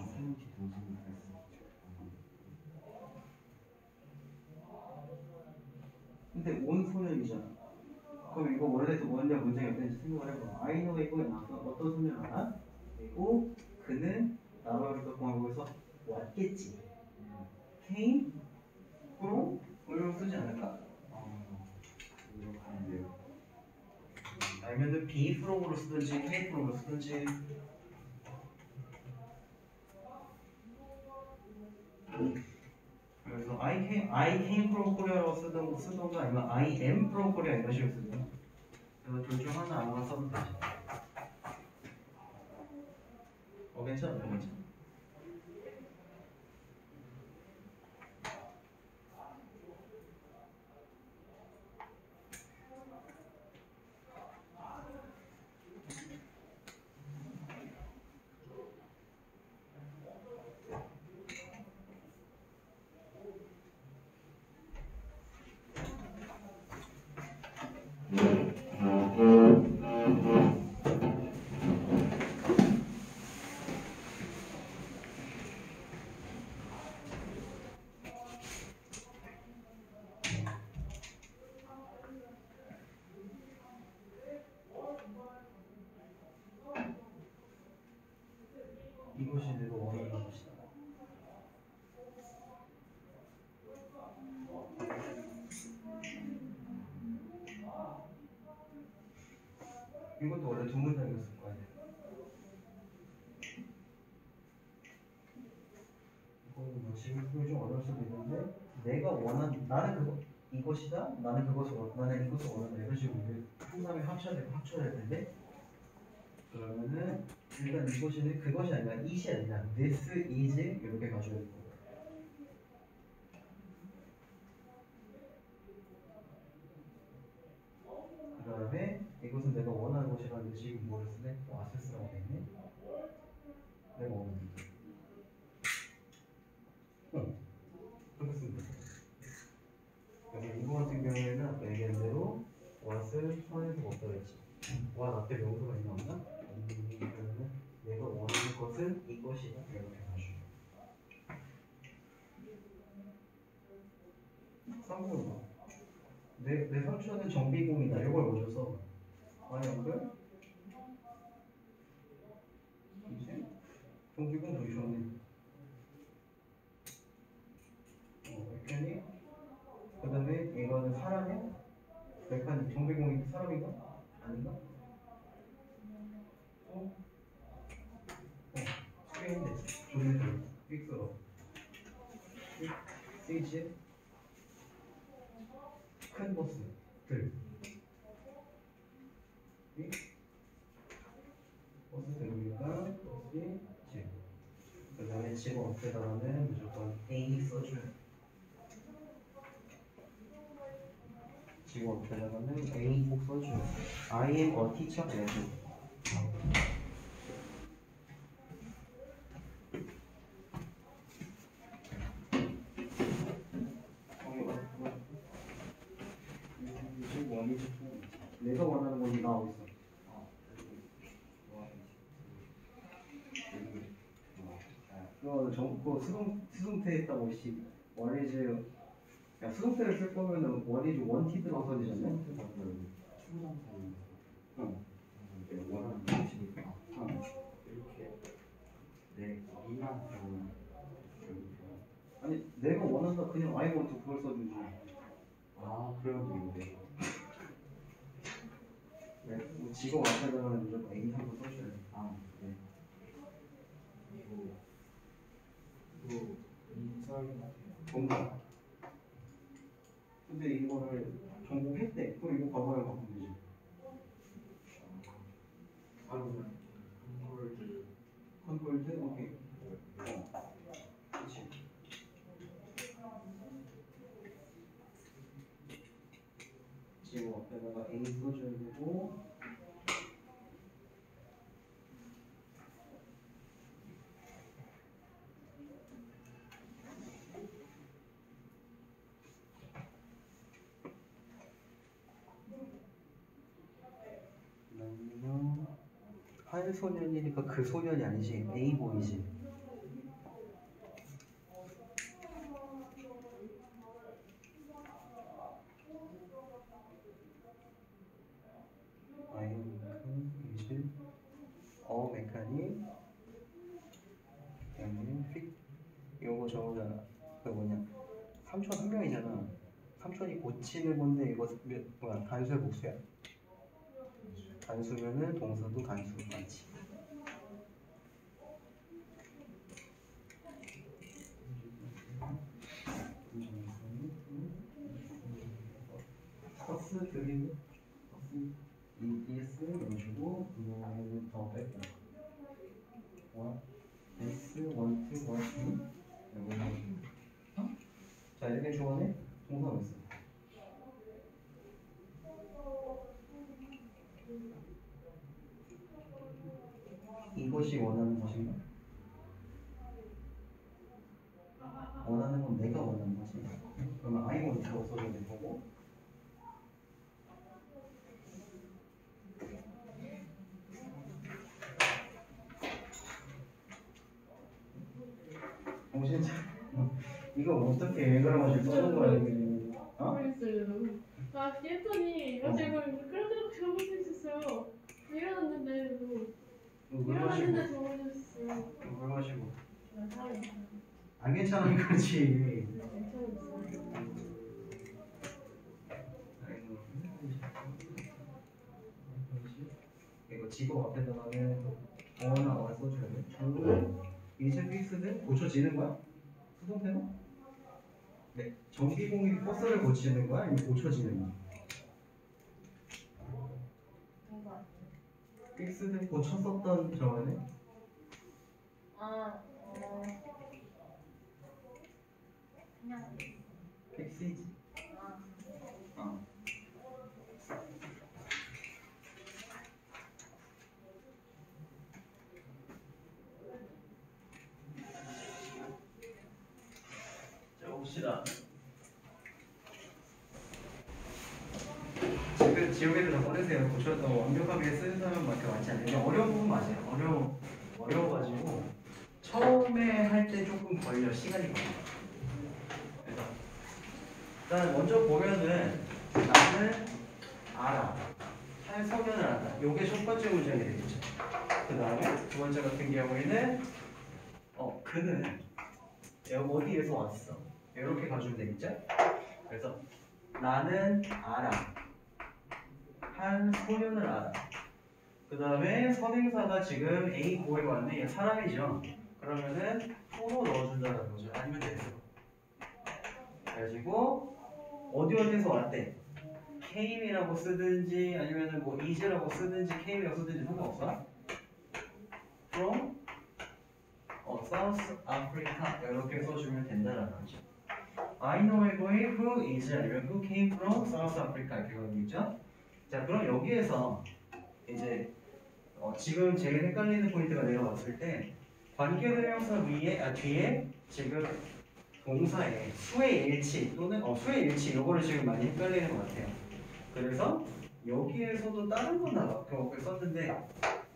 A: 근데 온 소년이잖아. 그럼 이거 원래 원래 문제가 어떤지 생각을 해봐. I know 이거 어떤 소년 알아? 그리고 그는 나라를 갖고 한국에서 왔겠지. came from 이런 쓰지 않을까? 아니면은 be from으로 쓰든지 came from으로 쓰든지. 그래서 I came, I came from Korea라고 쓰던 쓰던가 아니면 I am from Korea 이런 식으로 쓰든. 그래서 둘 중 하나 아무거나 써도 되지. 어 괜찮아, 어, 괜찮아. 이것이 내가 원하는 것이다. 이것도 원래 두 문장이었을 거 아니야. 이거는 뭐 지금 좀 어려울 수도 있는데 내가 원하는 나는 그거 이것이다. 나는 그것을 원 나는 이것을 원한다. 이런 식으로 한 다음에 합쳐야 되고 합쳐야 될 텐데 그러면은 일단 이것이 그것이 아니라 it이 아니라 this is 이렇게 가져야 될 거고. 그 다음에 이것은 내가 원하는 것이라는데 지금 뭐를 쓰네? 또 아세스라고 돼 있네. 내가 원하는 것. 어. 그렇게 쓰면 돼. 그래서 이거 같은 경우에는 아까 얘기한 대로 what을 선에서 먹다 그랬지. what 앞에 명사가 나왔나? 그러면은 내가 원하는 것은 이것이다. 이렇게 가져. 상관없어. 내, 내 상처는 정비공이다. 이걸 먼저 써. 아니, 안 그래? 이제? 정비공 되게 좋네. 어, 메카닉. 그 다음에 이거는 사람이야? 메카닉, 정비공이 사람인가? 아닌가? 어? 어, 스페인데. 조리들. 빅스러. 시지? 큰 버스들. 버스들이니까 버스 집. 그 다음에 집 앞에다가는 무조건 A 써줘요. 집 앞에다가는 A 꼭 써줘요. I am a teacher 해야죠. 내가 원하는 건 나 어디 있어? 그거 정 그거 수동 수동태 했다고 씨 원리즈 야 수동태를 쓸 거면은 원리즈 원티 들어서 되잖아. 응.
B: 원하는 방식이니까
A: 어.
B: 이렇게 내 이만 배우는
A: 아니 내가 원한다 그냥 I want 그걸 써주지.
B: 아 그런 의미인데
A: 네, 뭐 직업 앞에다가는 무조건 A 한번 써줘야 돼.
B: 아 네. 그리고 또 인설
A: 뭔가. 근데 이거를 전공했대. 그럼 이거 과거에 바꾸면 되지.
B: 바로 그냥 홀드
A: 컨트롤 오케이. 어. 그렇지. 지금 앞에다가 A 써줘야 되고. 그다음에는 한 소년이니까 그 소년이 아니지 A 보이지. 아이오니크 이즈 어 메카닉 그다음에 픽 요거 저거잖아. 그 뭐냐 삼촌 한 명이잖아. 삼촌이 고치는 건데 이거 몇 뭐야 단수야 복수야? 단수면은 동사도 단수 맞지. 버스 드림 버스 이에스 넣어주고 그거는 더 뺄까? 원 S 원투 원투 자 이렇게 주어네 동사가 있어. 이것이 원하는 것인가? 원하는 건 내가 원하는 거지. 그러면 I want to 써줘야 될 거고. 정신 차. 이거 어떻게 왜 그러고 써는 거야 이게? 어?
C: 모르겠어요. 아, 했더니 아 제가 그렇게 적을 수 있었어요. 일어났는데 뭐
A: 물
C: 일어났는데
A: 마시고.
C: 적어줬어요.
A: 물 마시고.
C: 아, 사람이
A: 안 괜찮으면 그렇지.
C: 괜찮았어요.
A: 이거 직업 앞에다가는 어나 와 써줘야 돼. 정도 이제 픽스는 고쳐지는 거야? 수동태는? 네. 전기공이 버스를 고치는 거야? 아니면 고쳐지는 거야?
C: 뭔가
A: 픽스는 고쳤었던 저거네?
C: 아, 어, 그냥
A: 픽스이지.
C: 아,
A: 어. 자 봅시다. 지금 지우개를 다 꺼내세요. 고쳤다고 완벽하게 쓰는 사람밖에 많지 않은데 어려운 부분 맞아요. 어려워 어려워가지고 처음에 할 때 조금 걸려 시간이 걸려. 그래서 일단 먼저 보면은 나는 알아. 할 소견을 안다. 요게 첫 번째 문장이 되겠죠. 그 다음에 두 번째 같은 경우에는 어 그는 어디에서 왔어. 이렇게 가주면 되겠죠. 그래서 나는 알아. 한 소년을 알아. 그 다음에 선행사가 지금 A 고에 왔네. 얘 사람이죠. 그러면은 to로 넣어준다는 거죠. 아니면 됐어. 그래가지고 어디 어디서 왔대. came이라고 쓰든지 아니면은 뭐 is라고 쓰든지 came이라고 쓰든지 상관없어. from 어, South Africa 이렇게 써주면 된다는 거죠. I know a boy who is 아니면 who came from South Africa 이렇게 가고 있죠. 자 그럼 여기에서 이제 어, 지금 제일 헷갈리는 포인트가 내가 봤을 때 관계대명사 위에 아 뒤에 지금 동사의 수의 일치 또는 어 수의 일치 요거를 지금 많이 헷갈리는 것 같아요. 그래서 여기에서도 다른 거 나와. 그걸 썼는데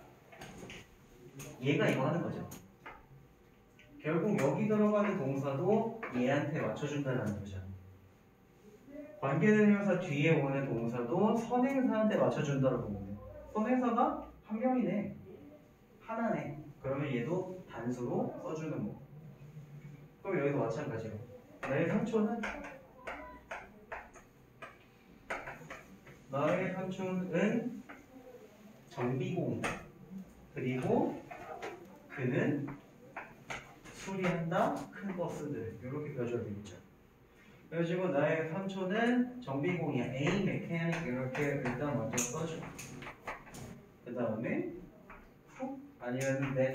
A: 얘가 이거 하는 거죠. 결국 여기 들어가는 동사도 얘한테 맞춰준다는 거죠. 관계대명사 뒤에 오는 동사도 선행사한테 맞춰준다고 보면 돼. 선행사가 한 명이네. 하나네. 그러면 얘도 단수로 써주는 거. 그럼 여기도 마찬가지로 나의 삼촌은 나의 삼촌은 정비공이다. 그리고 그는 수리한다 큰 버스들. 이렇게 가져야 되겠죠. 그래가지고 나의 삼촌은 정비공이야. A 메케닉 이렇게 일단 먼저 써줘. 그 다음에 후 아니면 네.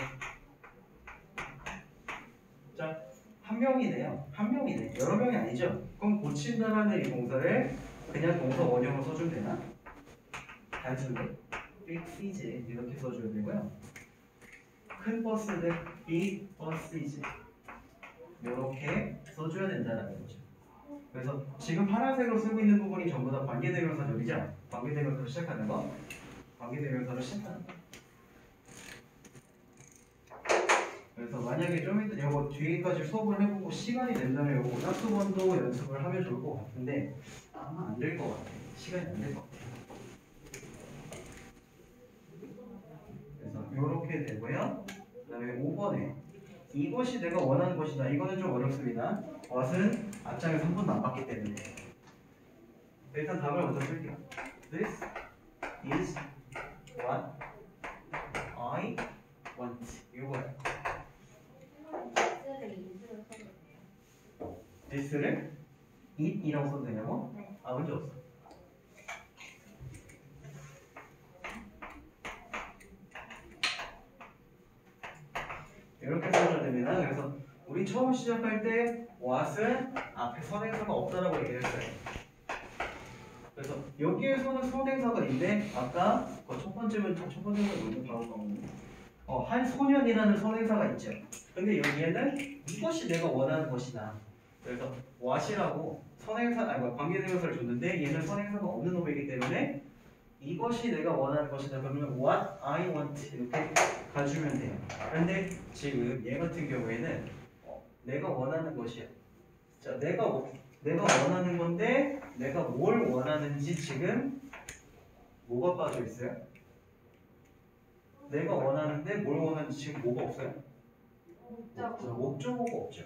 A: 자, 한 명이네요. 한 명이네. 여러 명이 아니죠. 그럼 고친다라는 이 동사를 그냥 동사 원형으로 써주면 되나? 단순히 빅시즈 이렇게 써줘야 되고요. 큰 버스들 빅 버스이즈 이렇게 써줘야 된다는 거죠. 그래서 지금 파란색으로 쓰고 있는 부분이 전부 다 관계대명사절이죠. 관계대명사로 시작하는 거. 관계대명사로 시작하는 거. 그래서 만약에 좀 이따 이거 뒤에까지 수업을 해보고 시간이 된다면 이거 한두 번도 연습을 하면 좋을 것 같은데 아마 안 될 것 같아. 시간이 안 될 것 같아. 그래서 이렇게 되고요. 그 다음에 오 번에 이것이 내가 원하는 것이다. 이거는 좀 어렵습니다. what은 앞장에서 한 번도 안 봤기 때문에 일단 답을 먼저 쓸게요. This is what I want. 이거예요. this를 it이라고 써도 되냐고?
C: 네.
A: 아 문제 없어. 이렇게 써줘야 됩니다. 그래서 우리 처음 시작할 때 what은 앞에 선행사가 없다라고 얘기했어요. 그래서 여기에서는 선행사가 있는데 아까 그 첫 번째 문제 첫 번째 문제 바로 나오는 어, 한 소년이라는 선행사가 있죠. 근데 여기에는 이것이 내가 원하는 것이다. 그래서 what이라고 선행사 아니 관계대명사를 줬는데 얘는 선행사가 없는 놈이기 때문에 이것이 내가 원하는 것이다. 그러면 what I want 이렇게 가주면 돼요. 그런데 지금 얘 같은 경우에는 어, 내가 원하는 것이야. 자, 내가 뭐, 내가 원하는 건데 내가 뭘 원하는지 지금 뭐가 빠져 있어요? 내가 원하는데 뭘 원하는지 지금 뭐가 없어요?
C: 목적.
A: 목적어가 없죠.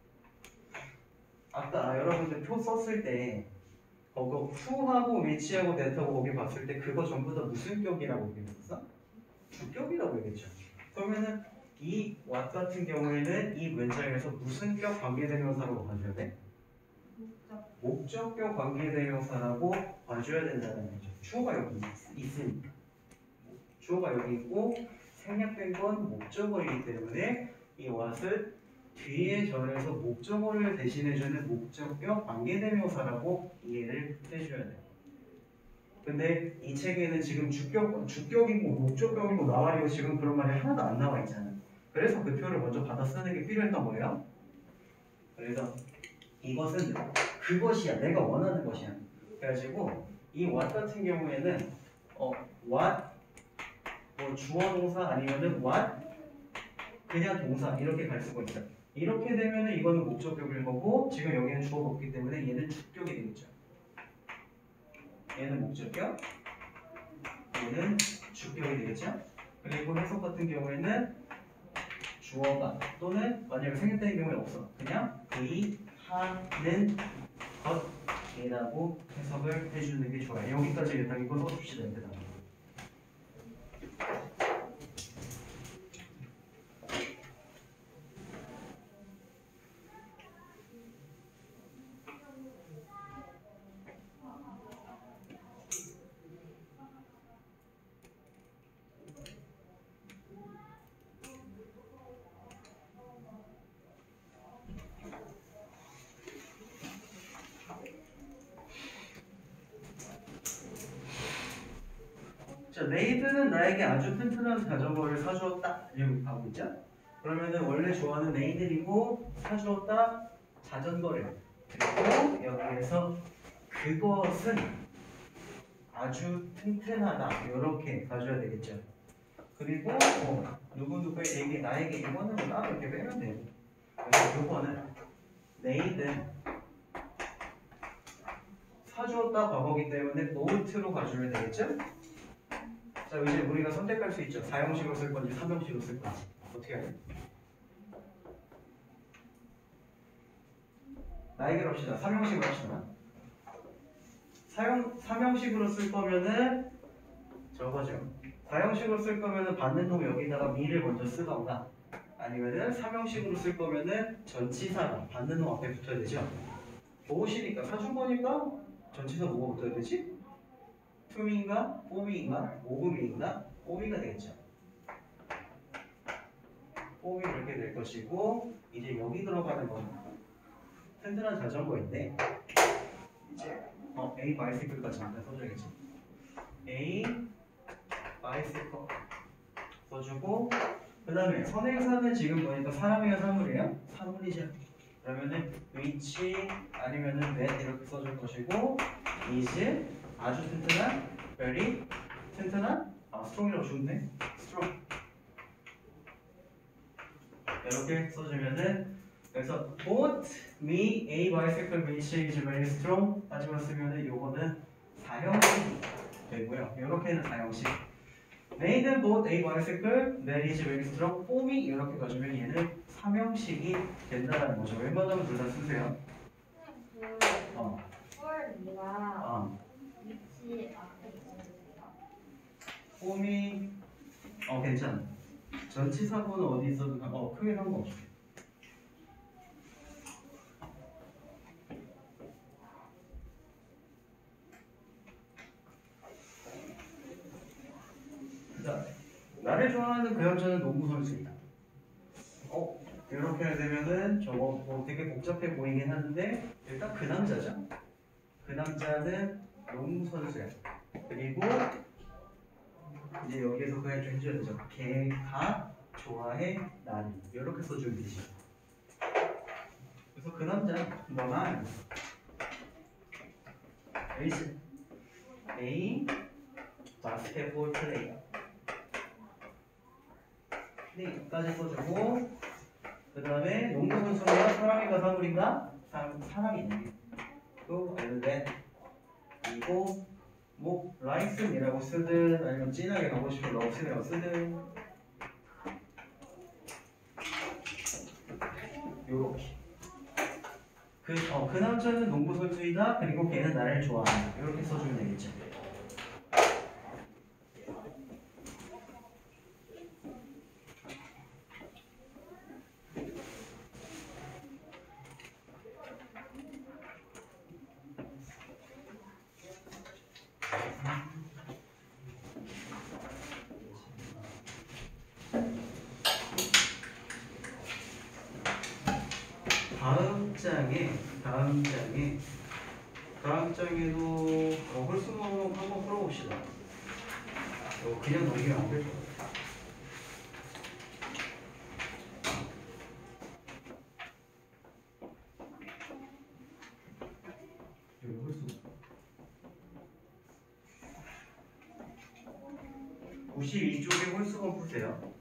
A: 아까 여러분들 표 썼을 때 그거 who하고 which하고 that하고 거기 봤을 때 그거 전부 다 무슨 격이라고 얘기했어? 주격이라고 얘기했죠. 그러면은 이 what 같은 경우에는 이 문장에서 무슨 격 관계대명사라고 봐줘야 돼?
C: 목적.
A: 목적격 관계대명사라고 봐줘야 된다는 거죠. 주어가 여기 있- 있으니까. 주어가 여기 있고 생략된 건 목적어이기 때문에 이 what을 뒤에 절에서 목적어를 대신해주는 목적격 관계대명사라고 이해를 해줘야 돼요. 근데 이 책에는 지금 주격, 주격이고 목적격이고 나와리고 지금 그런 말이 하나도 안 나와 있잖아. 그래서 그 표를 먼저 받아 쓰는 게 필요했던 거예요. 그래서 이것은 그것이야. 내가 원하는 것이야. 그래가지고 이 what 같은 경우에는 어 what 뭐 주어 동사 아니면은 what 그냥 동사 이렇게 갈 수가 있어요. 이렇게 되면은 이거는 목적격일 거고 지금 여기는 주어가 없기 때문에 얘는 주격이 되겠죠. 얘는 목적격, 얘는 주격이 되겠죠. 그리고 해석 같은 경우에는 주어가 또는 만약에 생략된 경우에 없어. 그냥 의 하는 것이라고 해석을 해주는 게 좋아요. 여기까지 일단 이거 써줍시다. 일단. 자, 메이드는 나에게 아주 튼튼한 자전거를 사주었다. 이렇게 가고 있죠? 그러면은 원래 주어는 메이드이고 사주었다 자전거를. 그리고 여기에서 그것은 아주 튼튼하다 이렇게 가져야 되겠죠. 그리고 뭐 누구누구에게 나에게 이거는 뭐 따로 이렇게 빼면 돼요. 그래서 이거는 내일은 사주었다 과거기 때문에 bought로 가져야 되겠죠? 자 이제 우리가 선택할 수 있죠. 사형식으로 쓸 건지 삼형식으로 쓸 건지 어떻게 해야 돼? 나에게로 합시다. 삼형식으로 합시다. 사형, 삼형식으로 쓸 거면은 저거죠. 사형식으로 쓸 거면은 받는 놈 여기다가 미를 먼저 쓰던가 아니면은 삼형식으로 쓸 거면은 전치사가 받는 놈 앞에 붙어야 되죠. 보호시니까 사준 거니까 전치사 뭐가 붙어야 되지? 투미인가? 뽀미인가? 오금이인가? 뽀미가 되겠죠. 뽀미 이렇게 될 것이고 이제 여기 들어가는 거는 튼튼한 자전거인데 이제 어 A 바이시클까지 한번 써줘야겠지. A 바이시클 써주고 그 다음에 선행사는 지금 보니까 사람이야 사물이에요? 사물이죠. 그러면은 which 아니면은 that 이렇게 써줄 것이고 is 아주 튼튼한 very 튼튼한 아 strong이라고 주는데 strong 이렇게 써주면은 그래서 both me a bicycle which is very strong 하지만 쓰면은 요거는 사형식이 되고요. 요렇게는 사형식. made both a bicycle that is very strong for me 이렇게 가주면 얘는 삼형식이 된다는 거죠. 웬만하면 둘 다 쓰세요. 어.
C: 폴이랑
A: 어.
C: 위치 앞에 있어요.
A: for me 어 괜찮아. 전치사고는 어디 있어도 어 크게 상관없어. 자, 나를 좋아하는 그 남자는 농구 선수이다. 어, 이렇게 되면은 저거 뭐 되게 복잡해 보이긴 하는데 일단 그 남자죠. 그 남자는 농구 선수야. 그리고 이제 여기에서 그냥 좀 해줘야 되죠. 걔가 좋아해 나를 이렇게 써주면 되지. 그래서 그 남자 너만 is a basketball player. 플레이까지 써주고 그 다음에 농구 선수가 사람인가 사물인가? 사람, 사람이네. 또 알는데 그리고 뭐 라이슨이라고 쓰든 아니면 진하게 가고 싶은 러브슨이라고 쓰든 요렇게 그, 어, 그 남자는 농구 선수이다. 그리고 걔는 나를 좋아한다. 이렇게 써주면 되겠죠. 다음 장에 다음 장에 다음 장에도 어, 홀수목 한번 풀어봅시다. 어, 그냥 넘기면 안 될 것 같아. 여기 홀수목 구십이 쪽에 홀수목 푸세요.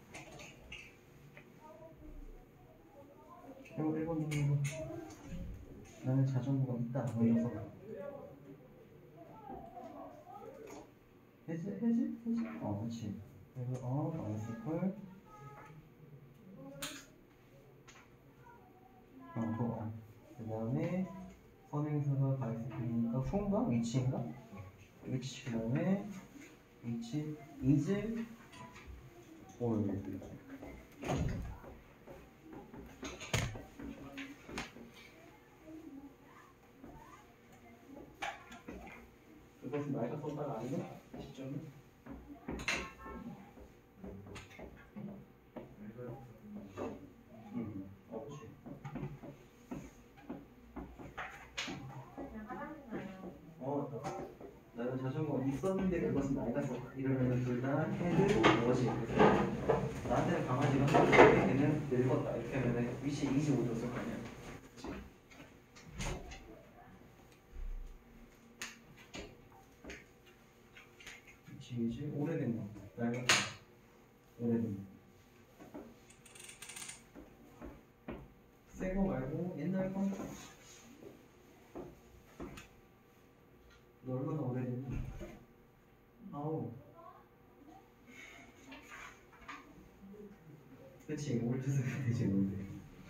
A: 이거 일 번 넘기고 나는 자전거가 있다. 먼저 써봐. 해지? 해지? 해지? 어, 그렇지. 그래서 어, 바이시클. 어, 그거. 그 다음에 선행사가 바이시클이니까 후인가? 위치인가? 위치. 그 다음에 위치 is old. 그것은 나이가 썼다가 아니고 시점은 음, 어, 그렇지. 어, 나는 자전거 있었는데 그것은 나이가 썼다. 이러면 둘 다 헤드 뭐지? 나한테는 강아지가 걔는 늙었다. 이렇게 하면은 위치 이지 오도 쓸 거 아니야. 그렇지. 위치 이지 오래된 거. 낡은 거. 오래된 거. 새 거 말고 옛날 거. 너 얼마나 오래됐니? 아우. 그치, 올드스가 되지, 올드.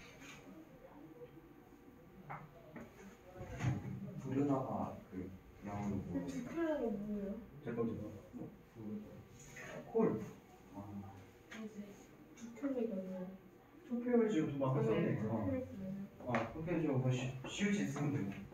B: 부르다가 그 영어로 뭐
C: 부끄러운 거 뭐예요?
A: 잠깐, 잠깐.
B: 부르다.
A: 콜.
B: 아,
C: 뭐지? 부끄러이가 뭐예요?
A: 투표를 지금 두 번 썼네. 어,
C: 부끄러이 뭐예요?
A: 아, 투표 지금 뭐 쉬- 쉬우지 쓰면 돼.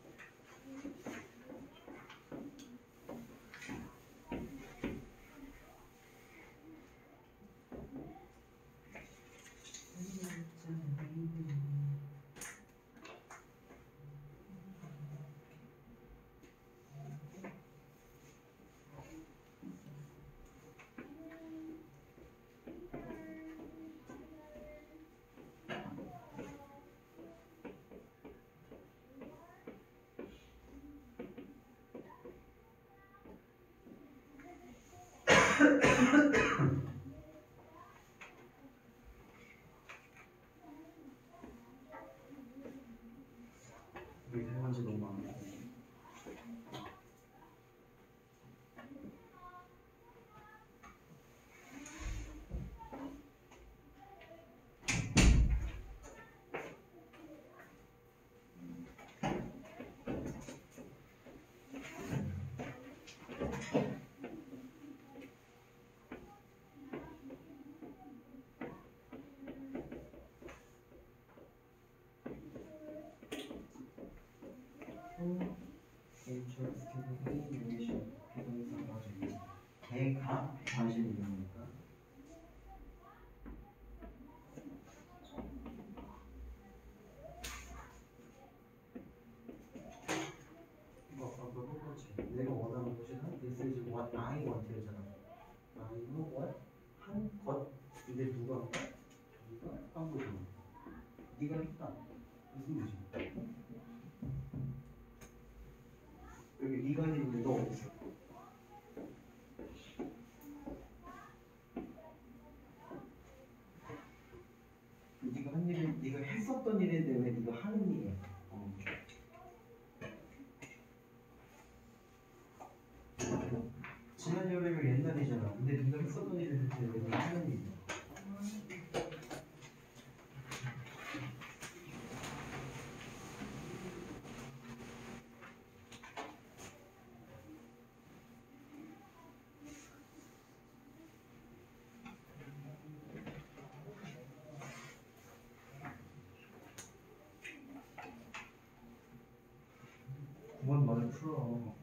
A: 우리 할아버지 너무 많아. 걔가 관심 있는 거니까. 이거 아까 몇 번째? 내가 원하는 것이다. This is what I want잖아. I know what 한 것. 근데 누가 한 것? 누가 한 거지? 네가 했다. 무슨 말이지? 여기 네가 있는데 너 어디 있어? 네가 한 일이 네가 했었던 일인데 왜 네가 하는 일이야? 어. 지난 여름이 옛날이잖아. 근데 네가 했었던 일인데 왜 네가 하는 일이야? 그만 말을 풀어.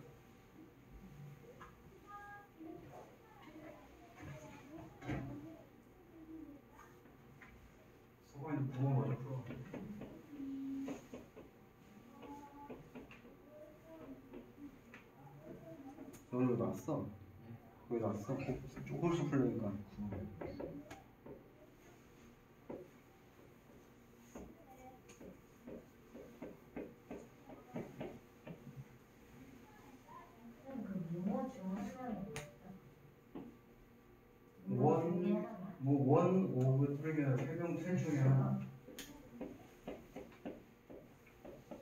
A: 소관이 구멍 먼저 풀어. 너는 왜 났어? 왜 났어? 조금씩 풀리니까. 원, 뭐 원, 오브 풀면 설명 셋 중에 하나.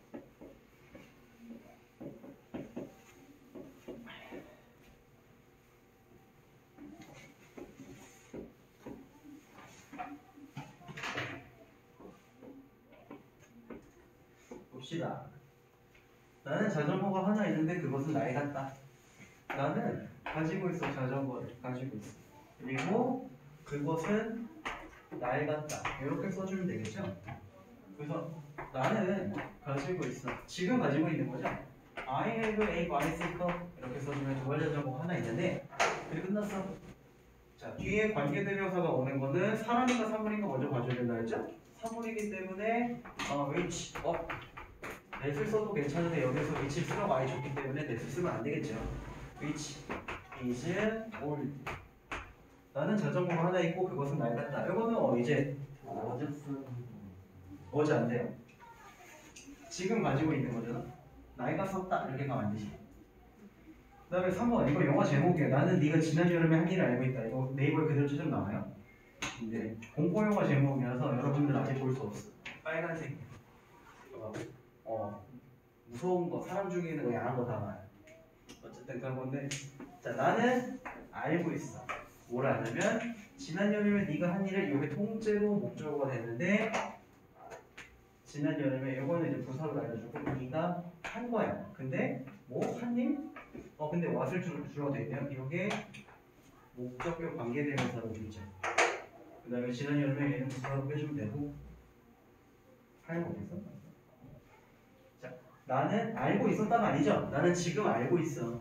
A: 봅시다. 나는 자전거가 하나 있는데 그것은 나의 같다. 나는 가지고 있어. 자전거를 가지고 있어. 그리고 그것은 나의 같다. 이렇게 써주면 되겠죠? 그래서 나는 가지고 있어. 지금 가지고 있는 거죠? I have a bicycle. 이렇게 써주면 두발 자전거 하나 있는데 그리고 끝났어. 자, 뒤에 관계대명사가 오는 거는 사람인가 사물인가 먼저 봐줘야 된다 했죠? 사물이기 때문에 어, which, 어, that을 써도 괜찮은데 여기서 which를 쓰라고 아예 줬기 때문에 that을 쓰면 안 되겠죠? which is old. 나는 자전거가 하나 있고 그것은 날 같다. 이거는 어, 이제
B: 어제 쓴
A: 어제 안 돼요. 지금 가지고 있는 거잖아. 나이가 썼다 이렇게 가면 안 되지. 그 다음에 삼 번 이거 영화 제목이야. 나는 네가 지난 여름에 한 일을 알고 있다. 이거 네이버에 그대로 치면 나와요. 근데 공포 영화 제목이라서 여러분들 아직 볼 수 없어. 빨간색. 어, 어 무서운 거 사람 중에는 거 야한 거 다 나와요. 어쨌든 그런 건데 자 나는 알고 있어. 뭘 아냐면 지난 여름에 네가 한 일을 이게 통째로 목적어가 되는데 지난 여름에 이거는 이제 부사로 알려주고 네가 한 거야. 근데 뭐 한 일? 어 근데 what을 줄, 줄어도 되면 이게 목적격 관계대명사로 되죠. 그 다음에 지난 여름에 얘는 부사로 빼주면 되고 할 거 없어? 자 나는 알고 있었다가 아니죠. 나는 지금 알고 있어.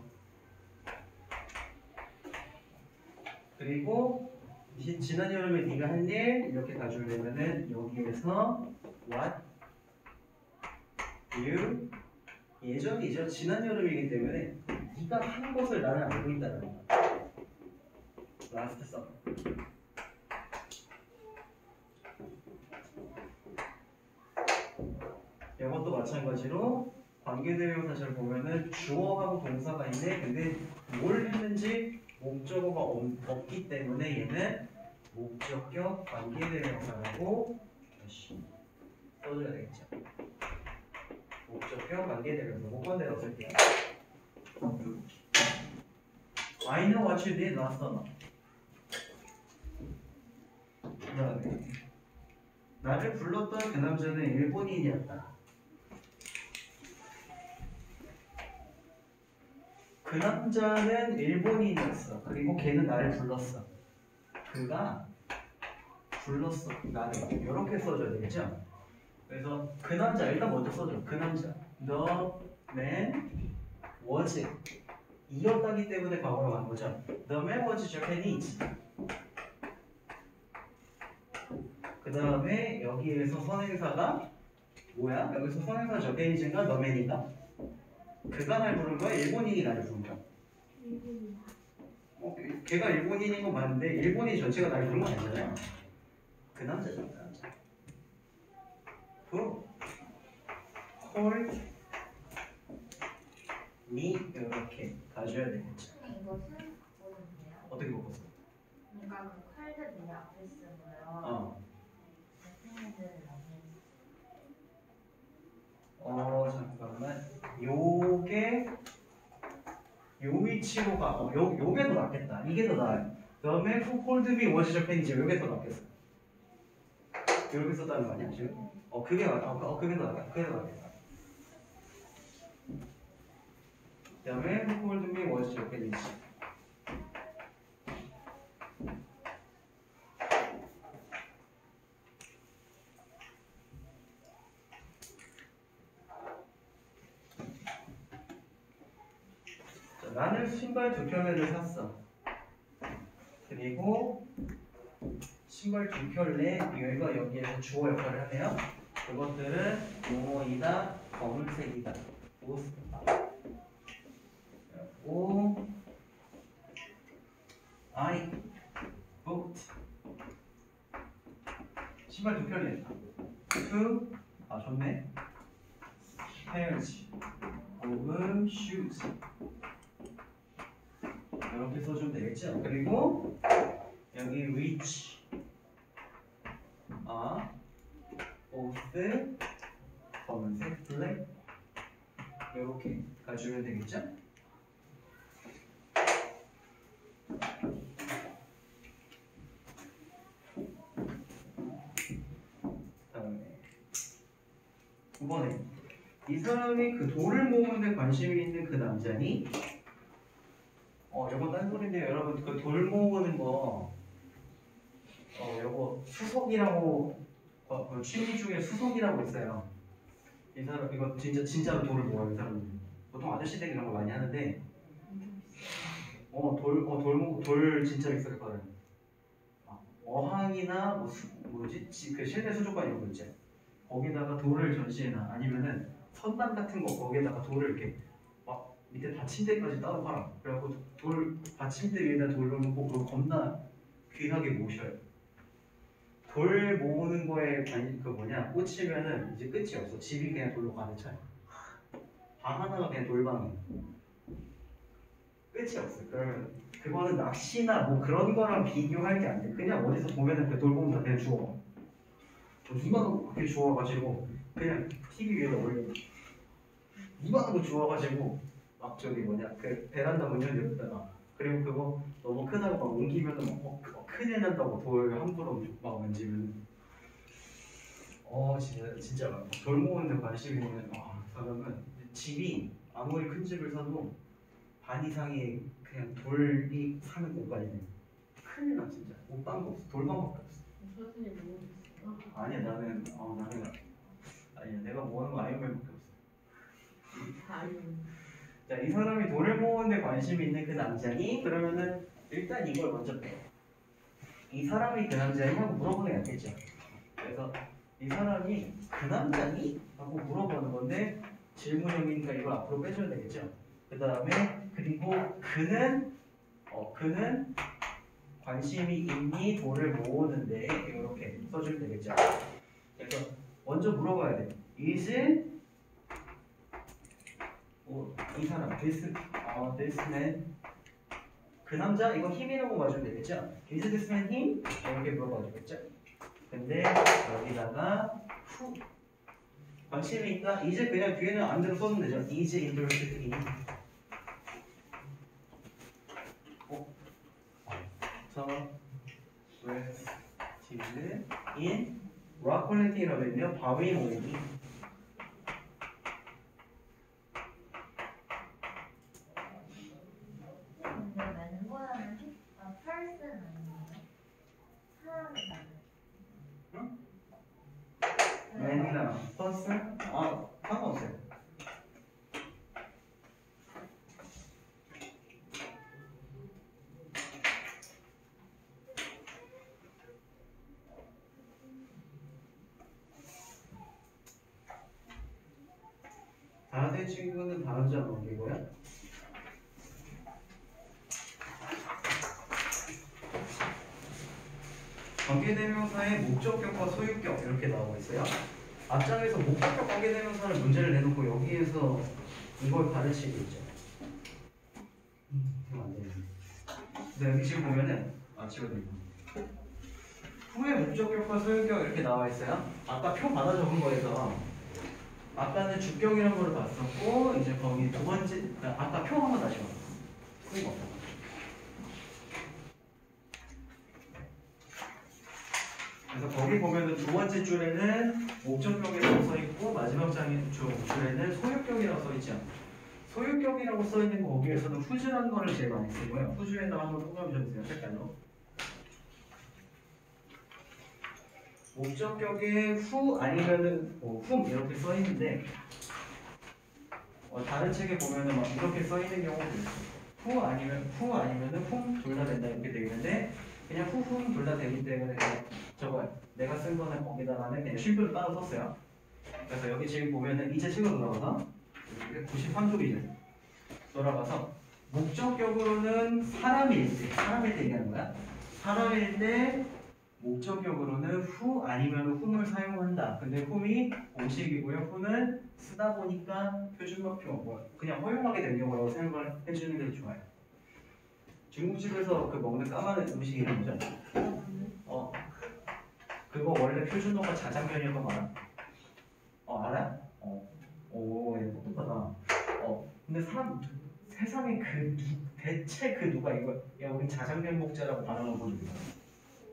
A: 그리고 지, 지난 여름에 네가 한 일 이렇게 가져오려면은 여기에서 what you 예전이죠. 지난 여름이기 때문에 네가 한 것을 나는 알고 있다는 거야. last summer. 이것도 마찬가지로 관계대명사절 보면은 주어하고 동사가 있네. 근데 뭘 했는지 목적어가 없, 없기 때문에 얘는 목적격 관계대명사라고 써줘야 되겠죠. 목적격 관계대명사 못 번대로 쓸게요. I know what you did last summer. 그다음에 나를 불렀던 그 남자는 일본인이었다. 그 남자는 일본인이었어. 그리고 걔는 나를 불렀어. 그가 불렀어. 나를 이렇게 써줘야 되겠죠? 그래서 그 남자 일단 먼저 써줘. 그 남자 The man was 이었다기 때문에 과거로 간 거죠. The man was Japanese. 그 다음에 여기에서 선행사가 뭐야? 여기서 선행사 Japanese인가 The man인가? 그가 날 부른 거야? 일본인이 나를 부른 거야? 어, 걔가 일본인인 건 맞는데 일본인 전체가 나를 부른 건 아니잖아요. 그 남자잖아. 그 남자. Who called me 이렇게 가져야 되겠죠.
D: 이것은 뭐였는데요?
A: 어떻게 먹었어?
D: 그러니까 그 칼들이 앞에 쓰고요.
A: 어.
D: 선생님들은 앞에
A: 어 잠깐만. 요게 요 위치로 가. 어, 요 요게 더 낫겠다. 이게 더 나아요. 그다음에 who called me was Japanese. 요게 더 낫겠어. 이렇게 썼다는 거 아니야 지금? 어 그게 맞아. 어, 어 그게 더 낫다. 그게 더 낫겠다. 그다음에 who called me was Japanese. 자, 나는 신발 두 켤레를 샀어. 그리고 신발 두 켤레 여기가 여기에서 주어 역할을 하네요. 그것들은 뭐이다 검은색이다. 그리고 I bought 신발 두 켤레. two 아 좋네. pairs of shoes. 이렇게 써주면 되겠죠. 그리고 여기 which 아 both 검은색 블랙 이렇게 가주면 되겠죠. 다음에 구 번에 이 사람이 그 돌을 모으는데 관심이 있는 그 남자니? 어, 요거 딴소리인데요. 여러분, 그 돌 모으는 거, 어, 요거 수석이라고, 어, 그 취미 중에 수석이라고 있어요. 이 사람, 이거 진짜, 진짜로 돌을 모아요, 이 사람들. 보통 아저씨들 이런 거 많이 하는데, 어, 돌, 어, 돌, 모- 돌 진짜 비싸거든. 어항이나 뭐 수, 뭐지? 지- 그 실내 수족관 이런 거 있지? 거기다가 돌을 전시해놔. 아니면은 선반 같은 거 거기에다가 돌을 이렇게 막 밑에 받침대까지 따로 팔아. 그래갖고 돌 받침대 위에다 돌을 놓고 그거 겁나 귀하게 모셔요. 돌 모으는 거에 관, 그 뭐냐 꽂히면은 이제 끝이 없어. 집이 그냥 돌로 가득 차요. 방 하나가 그냥 돌방이야. 끝이 없어. 그러면 그거는 낚시나 뭐 그런 거랑 비교할 게 안 돼. 그냥 어디서 보면은 그 돌보면 그냥 주워. 뭐 이만한 거 그렇게 주워가지고 그냥 티비 위에다 올려. 이만한 거 주워가지고 막 저기 뭐냐 그 베란다 문 열렸다가 그리고 그거 너무 크다고 막 옮기면은 막 어, 어, 큰일 난다고 돌 함부로 막 만지면 어 진짜 진짜 막 돌 모으는데 관심이 있는 아, 사람은 집이 아무리 큰 집을 사도 반 이상이 그냥 돌이 사는 공간이네. 큰일 나 진짜. 옷방도 없어. 돌방밖에 없어.
C: 사진이 너무 있어.
A: 아니야 나는 어 나는 아니야 내가 모으는 거 아이언맨밖에 없어.
C: 아유.
A: 자, 이 사람이 돌을 모으는데 관심이 있는 그 남자니? 그러면은 일단 이걸 먼저 빼. 이 사람이 그 남자니? 하고 물어보는 게 낫겠죠. 그래서 이 사람이 그 남자니? 하고 물어보는 건데 질문형이니까 이걸 앞으로 빼줘야 되겠죠. 그 다음에 그리고 그는 어 그는 관심이 있니? 돌을 모으는데 이렇게 써주면 되겠죠. 그래서 먼저 물어봐야 돼. Is 어, 이 사람, this, 어, this man 그 남자, 이거 힘이라고 봐주면 되겠죠? Is this man him? 이렇게 물어봐 주겠죠? 근데 여기다가 who 관심이 있다? 이제 그냥 뒤에는 안 들어 써도 되죠? Is interested in 어? 저 interested in rock collecting이라고 했네요. 바위 모으기.
D: 근데 멤버는 아, 펄슨 아니에요? 사람이
A: 응?
D: 나는.
A: 맨이나 퍼슨? 아, 상관없어요. 다른 친구는 다른 점 넘기고요. 관계대명사의 목적격과 소유격 이렇게 나오고 있어요. 앞장에서 목적격 관계대명사를 문제를 내놓고 여기에서 이걸 가르치고 있죠. 음, 안 되네. 근데 여기 지금 보면은 아 지워드리고 후에 목적격과 소유격 이렇게 나와 있어요. 아까 표 받아 적은 거에서 아까는 주격이라는 걸 봤었고 이제 거기 두 번째 아까 표 한번 다시 봐. 이거. 그래서 거기 보면은 두 번째 줄에는 목적격이라고 써 있고 마지막 장의 줄에는 소유격이라고 써 있죠. 소유격이라고 써 있는 거 거기에서는 후주라는 거를 제일 많이 쓰고요. 후주에다가 한번 동그라미 쳐주세요. 색깔로. 목적격에 후 아니면은 뭐 훔 이렇게 써 있는데 어, 다른 책에 보면은 막 이렇게 써 있는 경우도 있어요. 후 아니면 후 아니면은 훔 둘 다 된다 이렇게 되어 있는데 그냥 후 훔 둘 다 되기 때문에 그냥 저거 내가 쓴 거는 거기다가는 그냥 쉼표를 따로 썼어요. 그래서 여기 지금 보면은 이제 책으로 돌아가서 구십삼 쪽이죠. 돌아가서 목적격으로는 사람일 때 사람일 때 얘기하는 거야. 사람일 때 목적격으로는 후 아니면 훔을 사용한다. 근데 훔이 공식이고요. 후는 쓰다 보니까 표준어표 뭐 그냥 허용하게 된 경우라고 생각을 해주는 게 좋아요. 중국집에서 그 먹는 까만 음식 이름 뭐죠? 어 그거 원래 표준어가 자장면이었던 거 알아? 어 알아? 어 오 얘 똑똑하다. 어 근데 사람 세상에 그 누, 대체 그 누가 이거 야 우리 자장면 먹자라고 반응을 보여줍니다.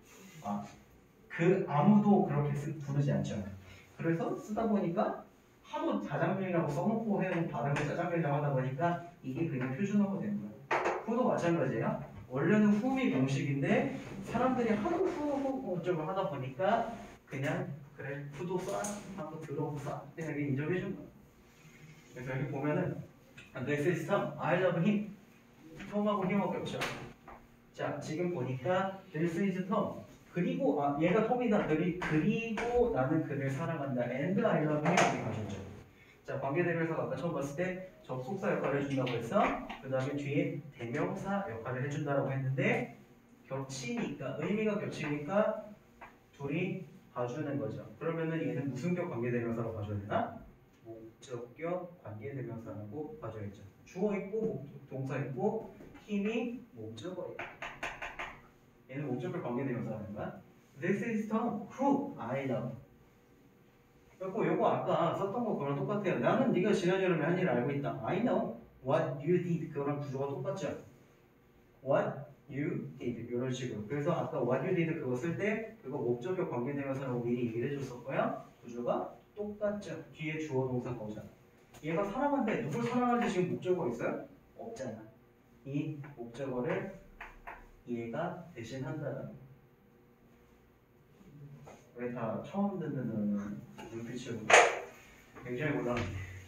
A: 아, 그 아무도 그렇게 쓰, 부르지 않죠. 그래서 쓰다 보니까 하도 자장면이라고 써놓고 해놓은 발음을 짜장면이라고 하다 보니까 이게 그냥 표준어가 된 거야. 후도 마찬가지예요. 원래는 후미 공식인데 사람들이 하도 후후 어쩌고 하다 보니까 그냥 그래 후도 써 하고 들어오고 써 그냥 이렇게 인정해준 거야. 그래서 여기 보면은 This is Tom, I love him. 톰하고 힘하고 겹쳐. 자 지금 보니까 This is Tom. 그리고 아 얘가 톰이다. 그리, 그리고 나는 그를 사랑한다. And I love him 이렇게 가셨죠. 자 관계대명사가 아까 처음 봤을 때 접속사 역할을 해준다고 했어. 그 다음에 뒤에 대명사 역할을 해준다고 했는데 겹치니까 의미가 겹치니까 둘이 봐주는 거죠. 그러면은 얘는 무슨격 관계대명사로 봐줘야 되나? 목적격 관계대명사라고 봐줘야죠. 주어 있고 동사 있고 힘이 목적어예요. 얘는 목적격 관계대명사라는 거야. This is Tom, who I love. 그리고 요거 아까 썼던 거 그거랑 똑같아요. 나는 네가 지난 여름에 한 일을 알고 있다. I know what you did. 그거랑 구조가 똑같죠. What you did 이런 식으로. 그래서 아까 what you did 그거 쓸 때 그거 목적격 관계대명사라고 미리 얘기를 해줬었고요. 구조가 똑같죠. 뒤에 주어 동사 거잖아. 얘가 사랑한데 누굴 사랑하는지 지금 목적어 있어요? 없잖아. 이 목적어를 얘가 대신한다는 거. 왜 다 처음 듣는 눈빛이 굉장히 올라가네.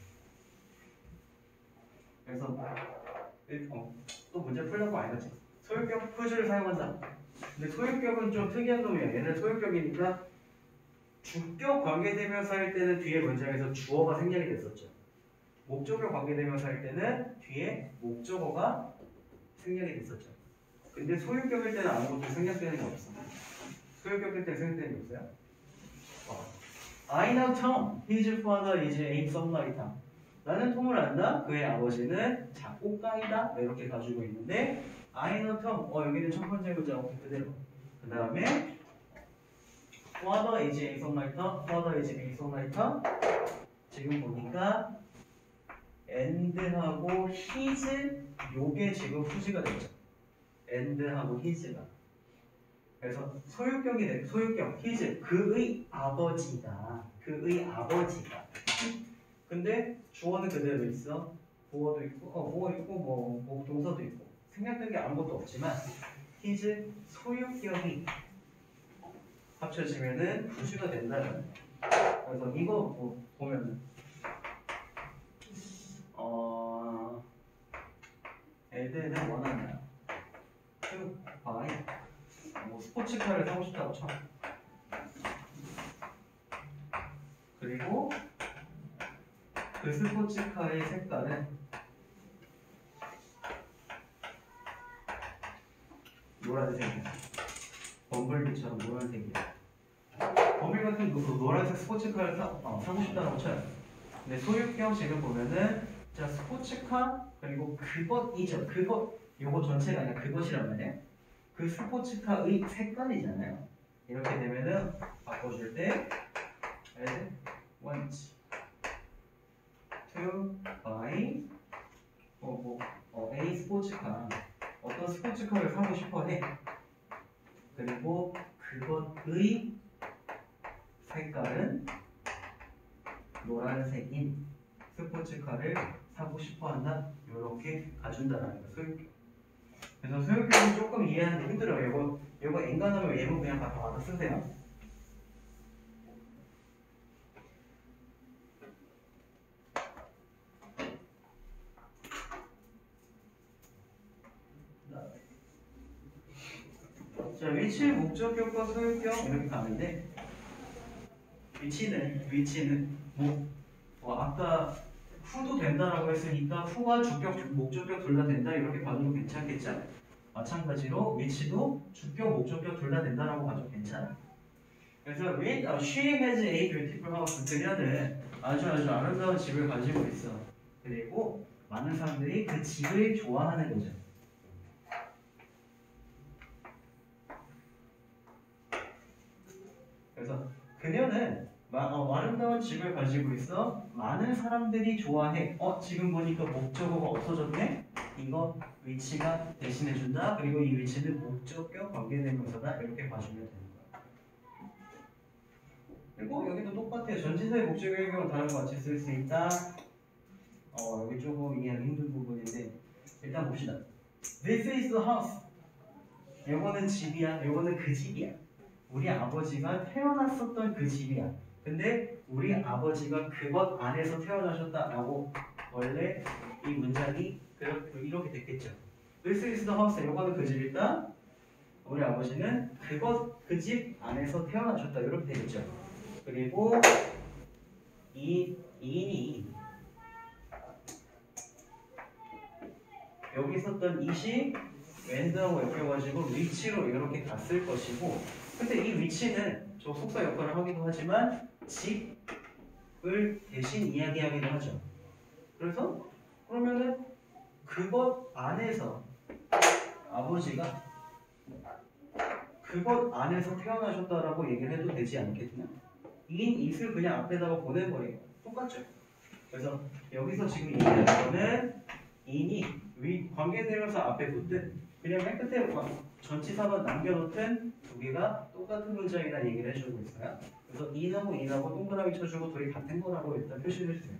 A: 그래서 어, 또 문제 풀려고 알겠지. 소유격 푸즈를 사용한다. 근데 소유격은 좀 특이한 놈이야. 얘는 소유격이니까 주격 관계대명사일 때는 뒤에 문장에서 주어가 생략이 됐었죠. 목적격 관계대명사일 때는 뒤에 목적어가 생략이 됐었죠. 근데 소유격일 때는 아무것도 생략되는 게 없어. 소유격일 때는 생략되는 게 없어요. 어. I know Tom. His father is a songwriter. 나는 톰을 안다. 그의 아버지는 작곡가이다. 이렇게 가지고 있는데 I know Tom. 어 여기는 첫 번째 문장 그대로. 그 다음에 Father is a songwriter. Father is a songwriter. 지금 보니까 and하고 his 요게 지금 후지가 됐죠. and하고 his가. 그래서 소유격이 돼. 소유격 his 그의 아버지다. 그의 아버지다. 근데 주어는 그대로 있어. 보어도 있고, 어 보어 있고 뭐, 뭐 동사도 있고 생략된 게 아무것도 없지만 his 소유격이 합쳐지면은 부수가 된다는. 그래서 이거 뭐 보면은 어 애들은 원하냐 to buy 뭐 스포츠카를 사고 싶다고 쳐. 그리고 그 스포츠카의 색깔은 노란색이야. 범블비처럼 노란색이야. 범블 같은 그 노란색 스포츠카를 사, 어, 사고 싶다고 쳐요. 근데 소유격 지금 보면은 자 스포츠카 그리고 그것이죠. 그것 요거 전체가 아니라 그것이란 말이에요. 그 스포츠카의 색깔이잖아요. 이렇게 되면은 바꿔줄 때 as want to buy 어, 뭐, 어, A 스포츠카 어떤 스포츠카를 사고 싶어 해. 그리고 그것의 색깔은 노란색인 스포츠카를 사고 싶어 한다. 이렇게 가준다라는 거 소유격. 그래서 소유격은 조금 이해하는데 힘들어요. 이거 이거 엔간하면 외모 그냥 다 받아 쓰세요. 자 위치, 목적격과 소유격 이렇게 가는데 위치는 위치는 뭐, 뭐 아까 후도 된다라고 했으니까 후와 주격, 목적격 둘 다 된다 이렇게 봐도 괜찮겠죠? 마찬가지로 위치도 주격, 목적격 둘 다 된다라고 봐도 괜찮아. 그래서 with, uh, she has a beautiful house. 그녀는 아주 아주 아름다운 집을 가지고 있어. 그리고 많은 사람들이 그 집을 좋아하는 거죠. 그래서 그녀는 마, 어, 아름다운 집을 가지고 있어. 많은 사람들이 좋아해. 어 지금 보니까 목적어가 없어졌네. 이거 위치가 대신해준다. 그리고 이 위치는 목적격 관계대명사다. 이렇게 봐주면 되는 거야. 그리고 여기도 똑같아요. 전치사의 목적의 경우 다른 거 같이 쓸 수 있다. 어 여기 조금 이해하기 힘든 부분인데 일단 봅시다. This is the house. 요거는 집이야. 요거는 그 집이야. 우리 아버지가 태어났었던 그 집이야. 근데 우리 아버지가 그것 안에서 태어나셨다라고 원래 이 문장이 그렇게 이렇게 됐겠죠. This is the house. 요거는 그 집이다. 우리 아버지는 그것 그 집 안에서 태어나셨다. 이렇게 되겠죠. 그리고 이 인이 여기 있었던 이시 웬드하고 엮여가지고 위치로 이렇게 갔을 것이고, 근데 이 위치는 저 속사 역할을 하기도 하지만 집을 대신 이야기하기도 하죠. 그래서 그러면은 그것 안에서 아버지가 그것 안에서 태어나셨다라고 얘기를 해도 되지 않겠냐? 인, it을 그냥 앞에다가 보내버리고 똑같죠. 그래서 여기서 지금 얘기하는 거는 인이 위 관계대명사 앞에 붙든 그냥 맨 끝에 전치사만 남겨놓든 두 개가 똑같은 문장이라는 얘기를 해주고 있어요. 그래서 인하고 인하고 동그라미 쳐주고 둘이 같은 거라고 일단 표시를 해주세요.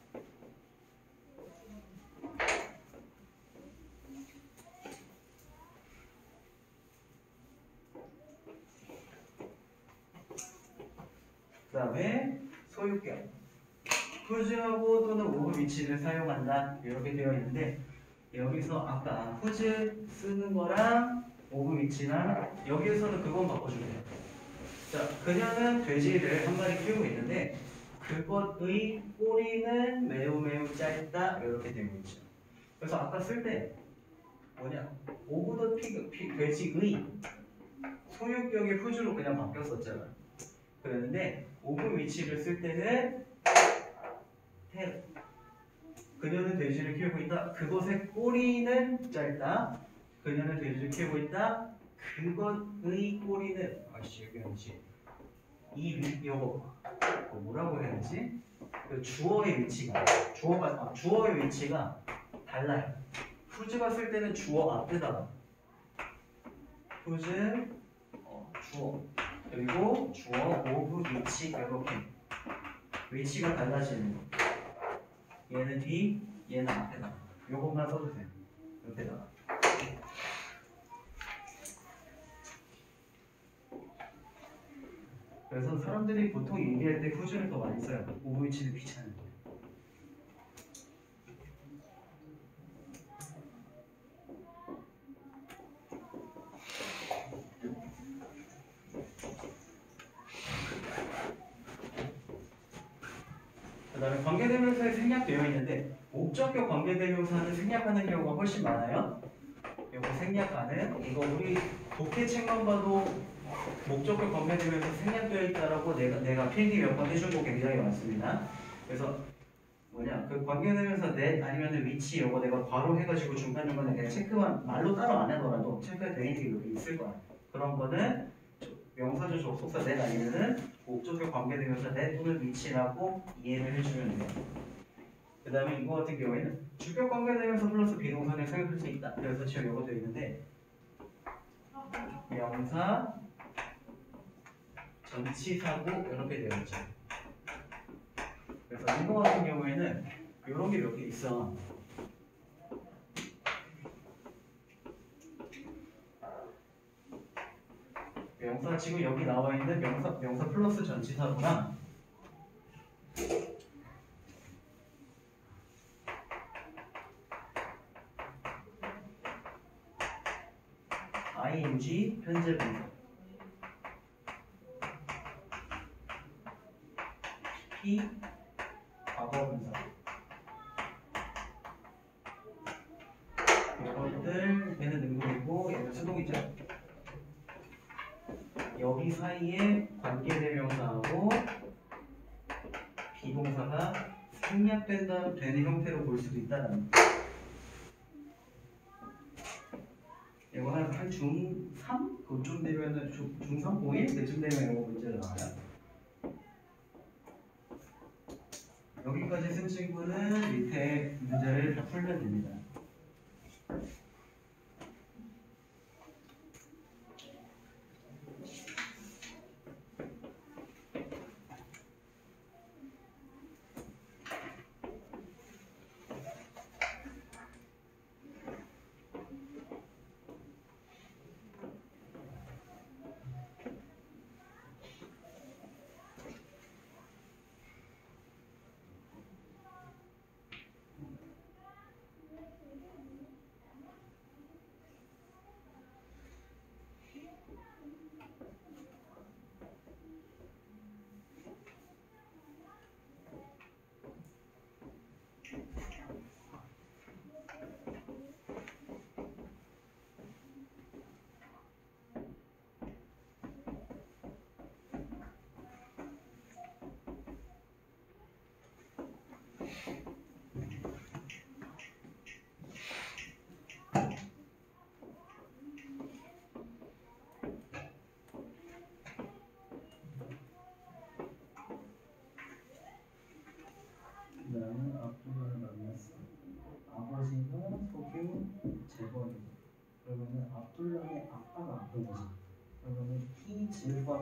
A: 그 다음에 소유격 후즈하고 또는 오브 위치를 사용한다 이렇게 되어 있는데, 여기서 아까 후즈 쓰는 거랑 오브 위치랑 여기에서는 그건 바꿔주세요. 자, 그녀는 돼지를 한 마리 키우고 있는데 그것의 꼬리는 매우 매우 짧다 이렇게 되어 있죠. 그래서 아까 쓸 때 뭐냐 오브 더 피그 피, 돼지의 소유격이 후즈로 그냥 바뀌었었잖아. 그런데 오브 위치를 쓸 때는 태, 그녀는 돼지를 키우고 있다. 그것의 꼬리는 짧다. 그녀는 돼지를 키우고 있다. 그것의 꼬리는 아씨 여기 아니지. 이 위, 요거 뭐라고 해야 되지? 그 주어의 위치가 주어가 아, 주어의 위치가 달라요. 후즈가 쓸 때는 주어 앞에다가 후즈 어, 주어 그리고 주어 오브 위치 이렇게 위치가 달라지는 거. 얘는 뒤, 얘는 앞에다. 요것만 써주세요. 옆에다가. 그래서 사람들이 보통 얘기할 때 후즈를 더 많이 써요. 오브 위치는 귀찮은데. 그 다음에 관계대명사에 생략되어 있는데 목적격 관계대명사는 생략하는 경우가 훨씬 많아요. 이거 생략하는 이거 우리 독해 책만 봐도 목적격 관계대명사 생략되어 있다라고 내가 내가 필기 몇 번 해준 거 굉장히 많습니다. 그래서 뭐냐 그 관계대명사 넷 아니면 위치 이거 내가 바로 해가지고 중간중간에 그냥 체크만 말로 따로 안 하더라도 체크가 되어 있는 게 여기 있을 거야. 그런 거는 명사절 접속사 넷 아니면은 목적격 관계대명사 넷 또는 위치라고 이해를 해주면 돼요. 그 다음에 이거 같은 경우에는 주격 관계대명사 플러스 비동사를 사용할 수 있다. 그래서 지금 이거 되어 있는데 명사 전치사고 이렇게 되어 있죠. 그래서 이거 같은 경우에는 이런 게 몇 개 있어. 명사 지금 여기 나와 있는 명사 명사 플러스 전치사구나. 아이엔지 현재 분사. P 과거 분사. 이것들 얘는 능동이고 얘는 수동이죠. 여기 사이에 관계대명사하고 비동사가 생략된다 되는 형태로 볼 수도 있다는 거. 이거 한, 한 중삼? 그쯤 되면은 중삼, 고일? 그쯤 되면 이거 문제 나와요. 여기까지 쓴 친구는 밑에 문제를 다 풀면 됩니다.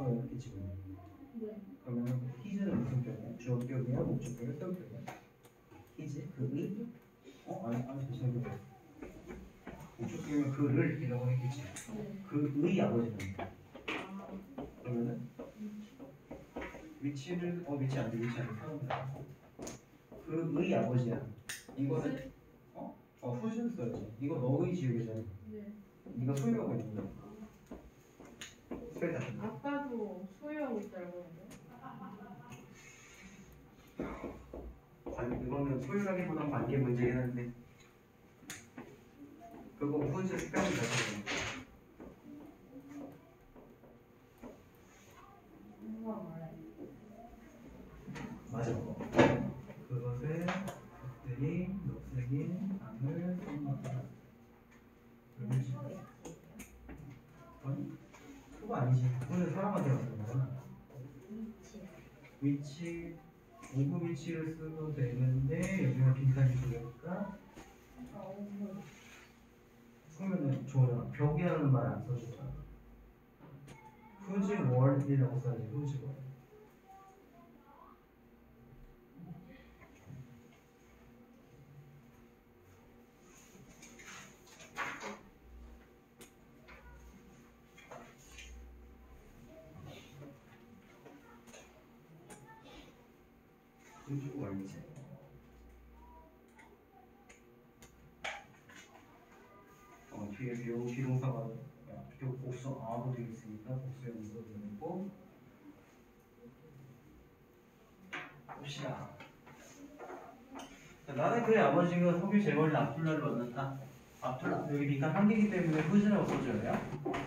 A: 이렇게 지금.
C: 네.
A: 그러면 히즈는 무슨 표현이야? 주어격이야? 목적격이야? 수동격이야? 히즈? 그의? 어? 아니 아니 잠시만요. 목적격이면 그를 이라고 했겠지.
C: 네.
A: 그의 아버지는
C: 아,
A: 그러면은 위치를 어 위치 안 돼. 위치 안 돼. 사람이다. 그의 아버지야. 이거는 어 후진 써야지. 이거 너의 지우개잖아.
C: 네.
A: 네가 소유하고 있는 거야. 스펠 다
C: 아빠도 소유하고 있다고 하는데.
A: 관 이거는 소유라기보단 관계 문제긴 한데 그거 후진 스펠은 다시
D: 뭐가 뭐래?
A: 맞아. 그것을 들이 녹색인 암을 선호하다.
D: 소유.
A: 아니 그거 아니지. 그거는 사람한테 맞는 거잖아.
D: 위치.
A: 위치 오브 위치를 쓰도 되는데 여기가 빈칸이 두개니까
D: 어, 오브.
A: 그러면은 좋아. 벽이라는 말 안 써줬잖아. Whose world이라고 써야지. Whose world. Whose world이지. 어 뒤에 비용 비동사가 비용 복수 아로 되어 있으니까 복수의 문서도 되고 봅시다. 자, 나는 그의 아버지가 석유 재벌인 압둘라를 만났다. 압둘라 여기 빈칸 한 개이기 때문에 후즈라고 써줘야 돼요.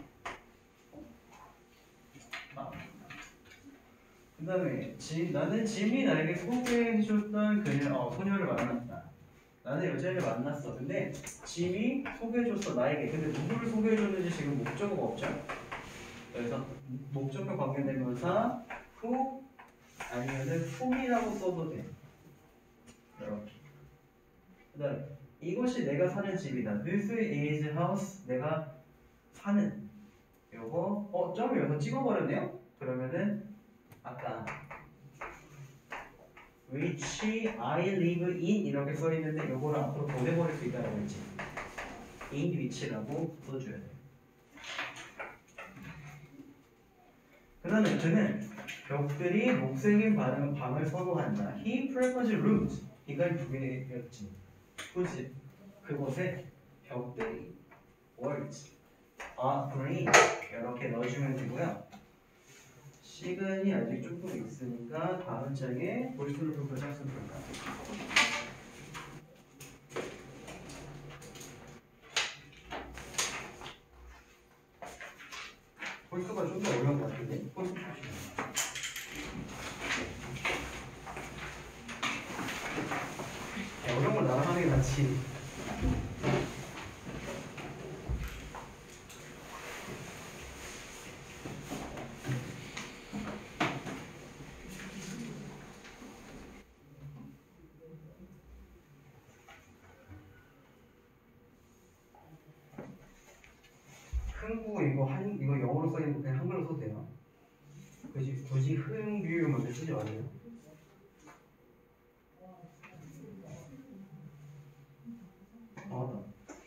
A: 아. 그 다음에 나는 짐이 나에게 소개해줬던 그녀, 어, 소녀를 만났다. 나는 여자를 만났어. 근데 짐이 소개해줬어 나에게. 근데 누구를 소개해줬는지 지금 목적어가 없죠? 그래서 목적과 관계대명사 who 아니면은 whom이라고 써도 돼. 이렇게. 그다음 이것이 내가 사는 집이다. This is house. 내가 사는. 요거 어 점을 여기서 찍어버렸네요. 그러면은 아까 which I live in 이렇게 써 있는데 요거를 앞으로 보내버릴 수 있다고 했지. in which라고 써줘야 돼. 그 다음에 그는 벽들이 녹색인 방, 방을 선호한다. He prefers rooms. 이걸 두 개였지. 그지? 그곳에 벽들이 walls are green 이렇게 넣어주면 되고요. 시간이 아직 조금 있으니까 다음 장에 볼수록 그 짝수 볼까? 볼수가 좀 더 어려운 것 같은데? 볼수 봅시다. 야, 어려운 걸 나랑 하는 게 낫지. 흥부 이거 한 이거 영어로 써 있는 그냥 한글로 써도 돼요. 굳이 굳이 흥규 먼저 쓰지 마세요. 어.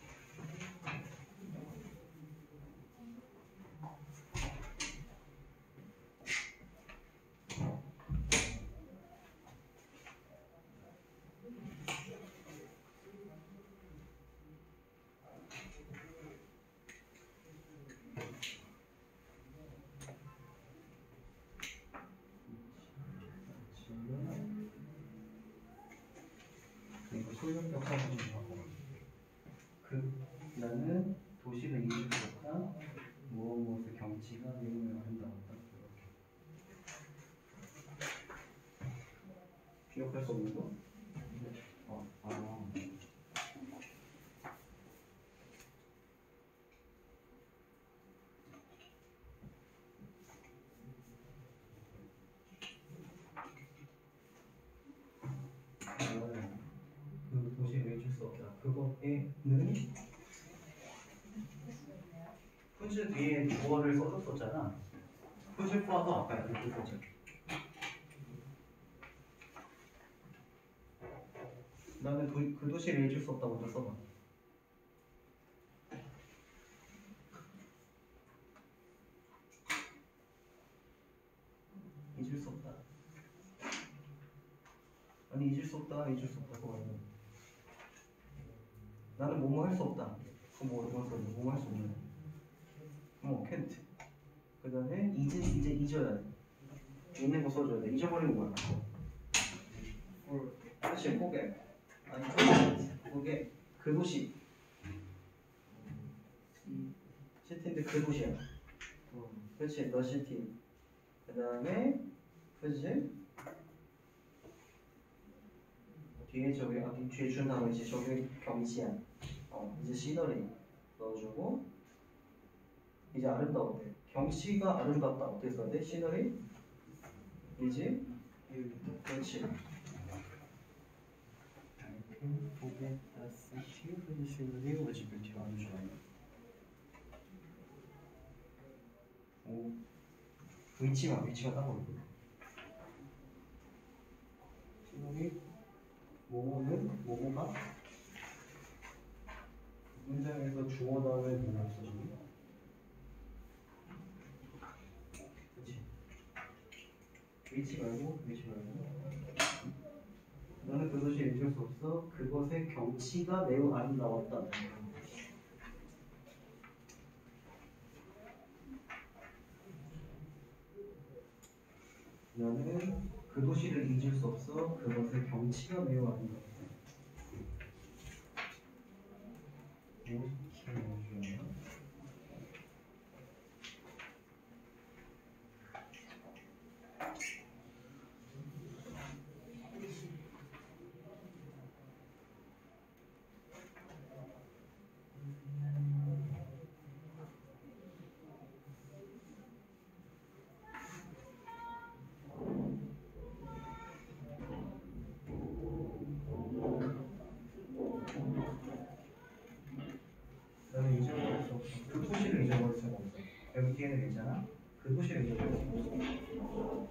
A: 이거 소유격 사진이 나고 그 나는 도시를 이루었다. 무엇 무엇의 경치가 매우 아름다웠다. 기억할 수 없는 거?
B: 어, 아,
A: 그 도시를 외줄 수 없다. 그거에는 훈즈 뒤에 무어를 써줬었잖아. 후지파도 아까 이렇게 썼죠. 나는 그, 그 도시를 잊을 수 없다 먼저 써봐. 잊을 수 없다. 아니 잊을 수 없다, 잊을 수 없다. 그거 아니야. 나는 뭐뭐 할 수 없다. 그거 뭐 어떤 소리야? 뭐뭐 할 수 없는. 어, can't. 그 다음에 이제 이제 잊어야 돼. 있는 거 써줘야 돼. 잊어버리는 거야. 그렇지, 포개. 아니, 포개. 그 도시. 시티인데 그 도시야. 그렇지, 너 시티. 그 다음에, 그렇지? 뒤에 저기, 아, 뒤에 준 다음에 이제 저기 경치야. 어, 이제 시너리 넣어주고, 이제 아름다웠대. 경치가 아름답다. 어떻게 써야 돼? 시너리? 이제? 그렇지.
B: forget the city which you live was built on John.
A: 오. 위치가 위치가 따로 있고. 시너리 뭐뭐는 뭐뭐가 문장에서 주어 다음에 뭐가 써주니? 그렇지. 위치 말고 위치 말고. 너는 그것이 잊을 수 없어. 그것의 경치가 매우 아름다웠다. 너는 그 도시를 잊을 수 없어. 그것의 경치가 매우 아름다웠다.
B: 무엇이 중요해요?
A: 너는 잊어버릴 수 없어. 그 도시를 잊어버릴 수가 없어. 여기 뒤에는 있잖아. 그 도시를 잊어버릴 수 없어.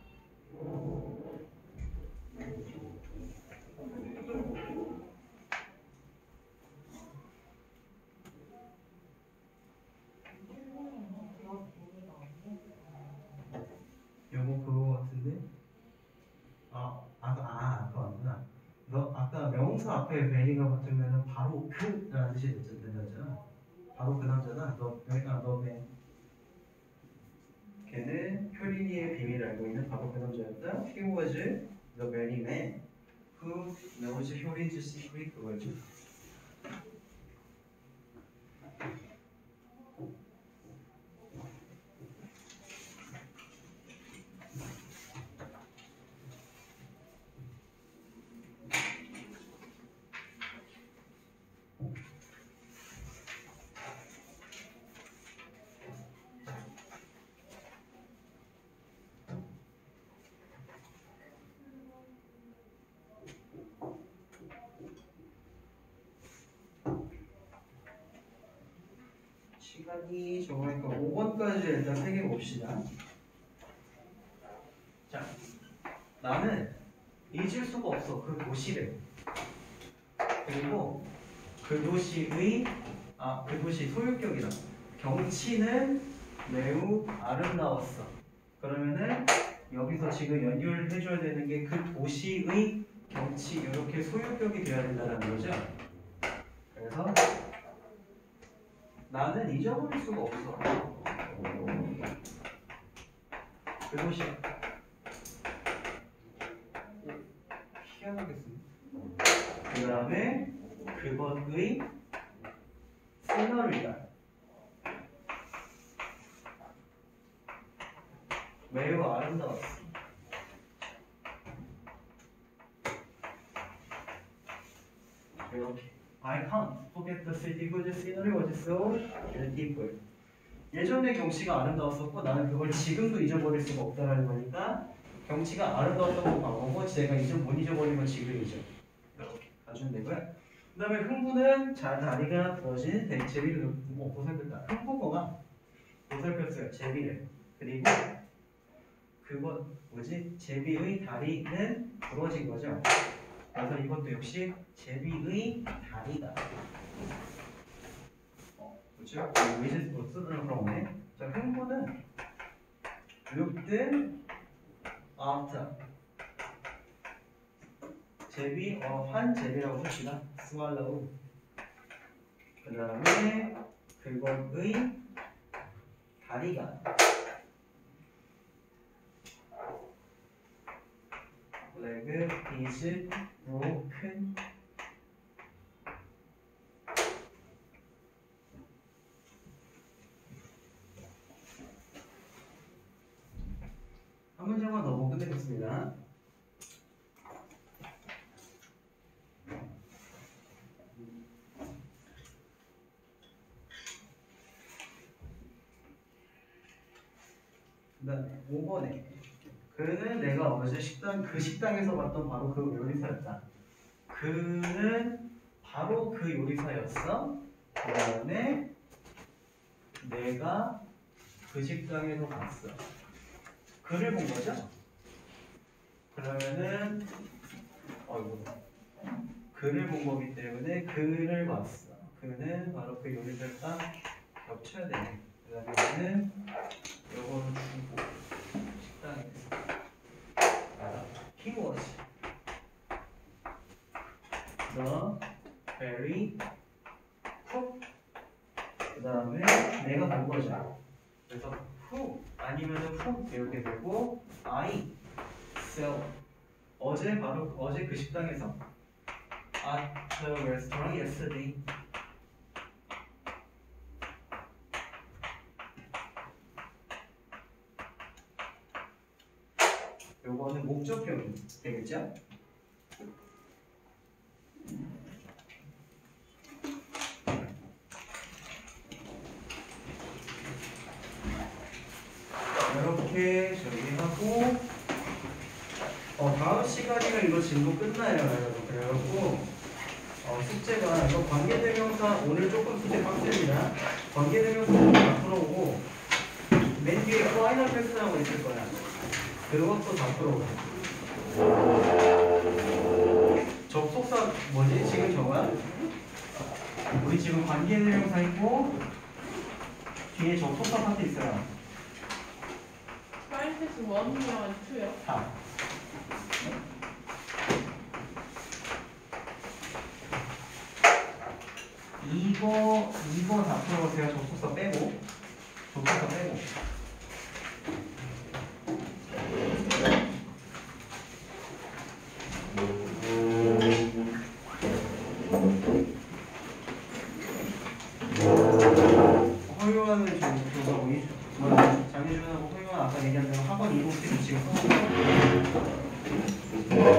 A: 영어 그거 같은데? 아, 아까 아, 그거 아니구나. 너 아까 명사 앞에 베리가 붙으면 바로 그라는 뜻이 된다잖아. 바로 그 남자다. 너, 아, 너 배. 걔는 효린이의 비밀을 알고 있는 바로 그 남자였다. He was the very man who knows 효린's secret 그거지. 시간이 정하니까 오 번까지 일단 세 개 봅시다. 자, 나는 잊을 수가 없어. 그 도시를. 그리고 그 도시의 아, 그 도시 소유격이다. 경치는 매우 아름다웠어. 그러면은 여기서 지금 연결해줘야 되는 게 그 도시의 경치 이렇게 소유격이 돼야 된다는 거죠. 그래서 나는 잊어버릴 수가 없어. 그 도시. 희한하게 쓰네. 그 다음에 그것의 시너리가 매우 아름다웠어. 이렇게. I can't forget the city whose scenery was so beautiful. 예전의 경치가 아름다웠었고 나는 그걸 지금도 잊어버릴 수가 없다는 거니까 경치가 아름다웠던 건 과거고 제가 잊어 못 잊어버린 건 지금이죠. 이렇게 가주면 되고요. 그 다음에 흥부는 자 다리가 부러진 제비를 뭐 보살폈다. 흥부거가 보살폈어요. 제비를. 그리고 그것 뭐지? 제비의 다리는 부러진 거죠. 그래서 이것도 역시 제비의 다리다. 어, 그렇죠? 위즈 쓰는 그런 거네. 자, 흥부는 looked after. 제비, 어, 한 제비라고 씁시다. swallow. 그 다음에 그것의 다리가 leg is broken. 한 문장만 더 보고 끝내겠습니다. 그다음에 오 번에 그는 내가 어제 식당 그 식당에서 봤던 바로 그 요리사였다. 그는 바로 그 요리사였어. 그다음에 내가 그 식당에서 봤어. 그를 본 거죠? 그러면은 어이구 그를 본 거기 때문에 그를 봤어. 그는 바로 그 요리사를 딱 겹쳐야 되네. 그다음에는 요거를 주고 식당에서 He was the very cook. 그 다음에 내가 본 거죠. 그래서 who 아니면은 who 이렇게 되고 I saw 어제 바로 어제 그 식당에서 at the restaurant yesterday. 요거는 목적형이 되겠죠? 이렇게 정리하고 어, 다음 시간이면 이거 진도 끝나요. 여러분. 그래갖고 어, 숙제가 이거 관계대명사 오늘 조금 숙제 빡셉니다. 관계대명사 오늘 다 풀어오고 맨 뒤에 파이널 패스라고 있을 거야. 그것도 다 풀어오고 접속사 뭐지? 지금 저거야? 우리 지금 관계대명사 있고 뒤에 접속사 파트 있어요.
C: 파인테스 원이랑 투요.
A: 다. 이거 이거 다 풀어보세요. 접속사 빼고 접속사 빼고. 허용하는 조사고 뭐야 장유준하고 허용한 아까 얘기한 대로 학원 이동 스케줄 지금 써놓고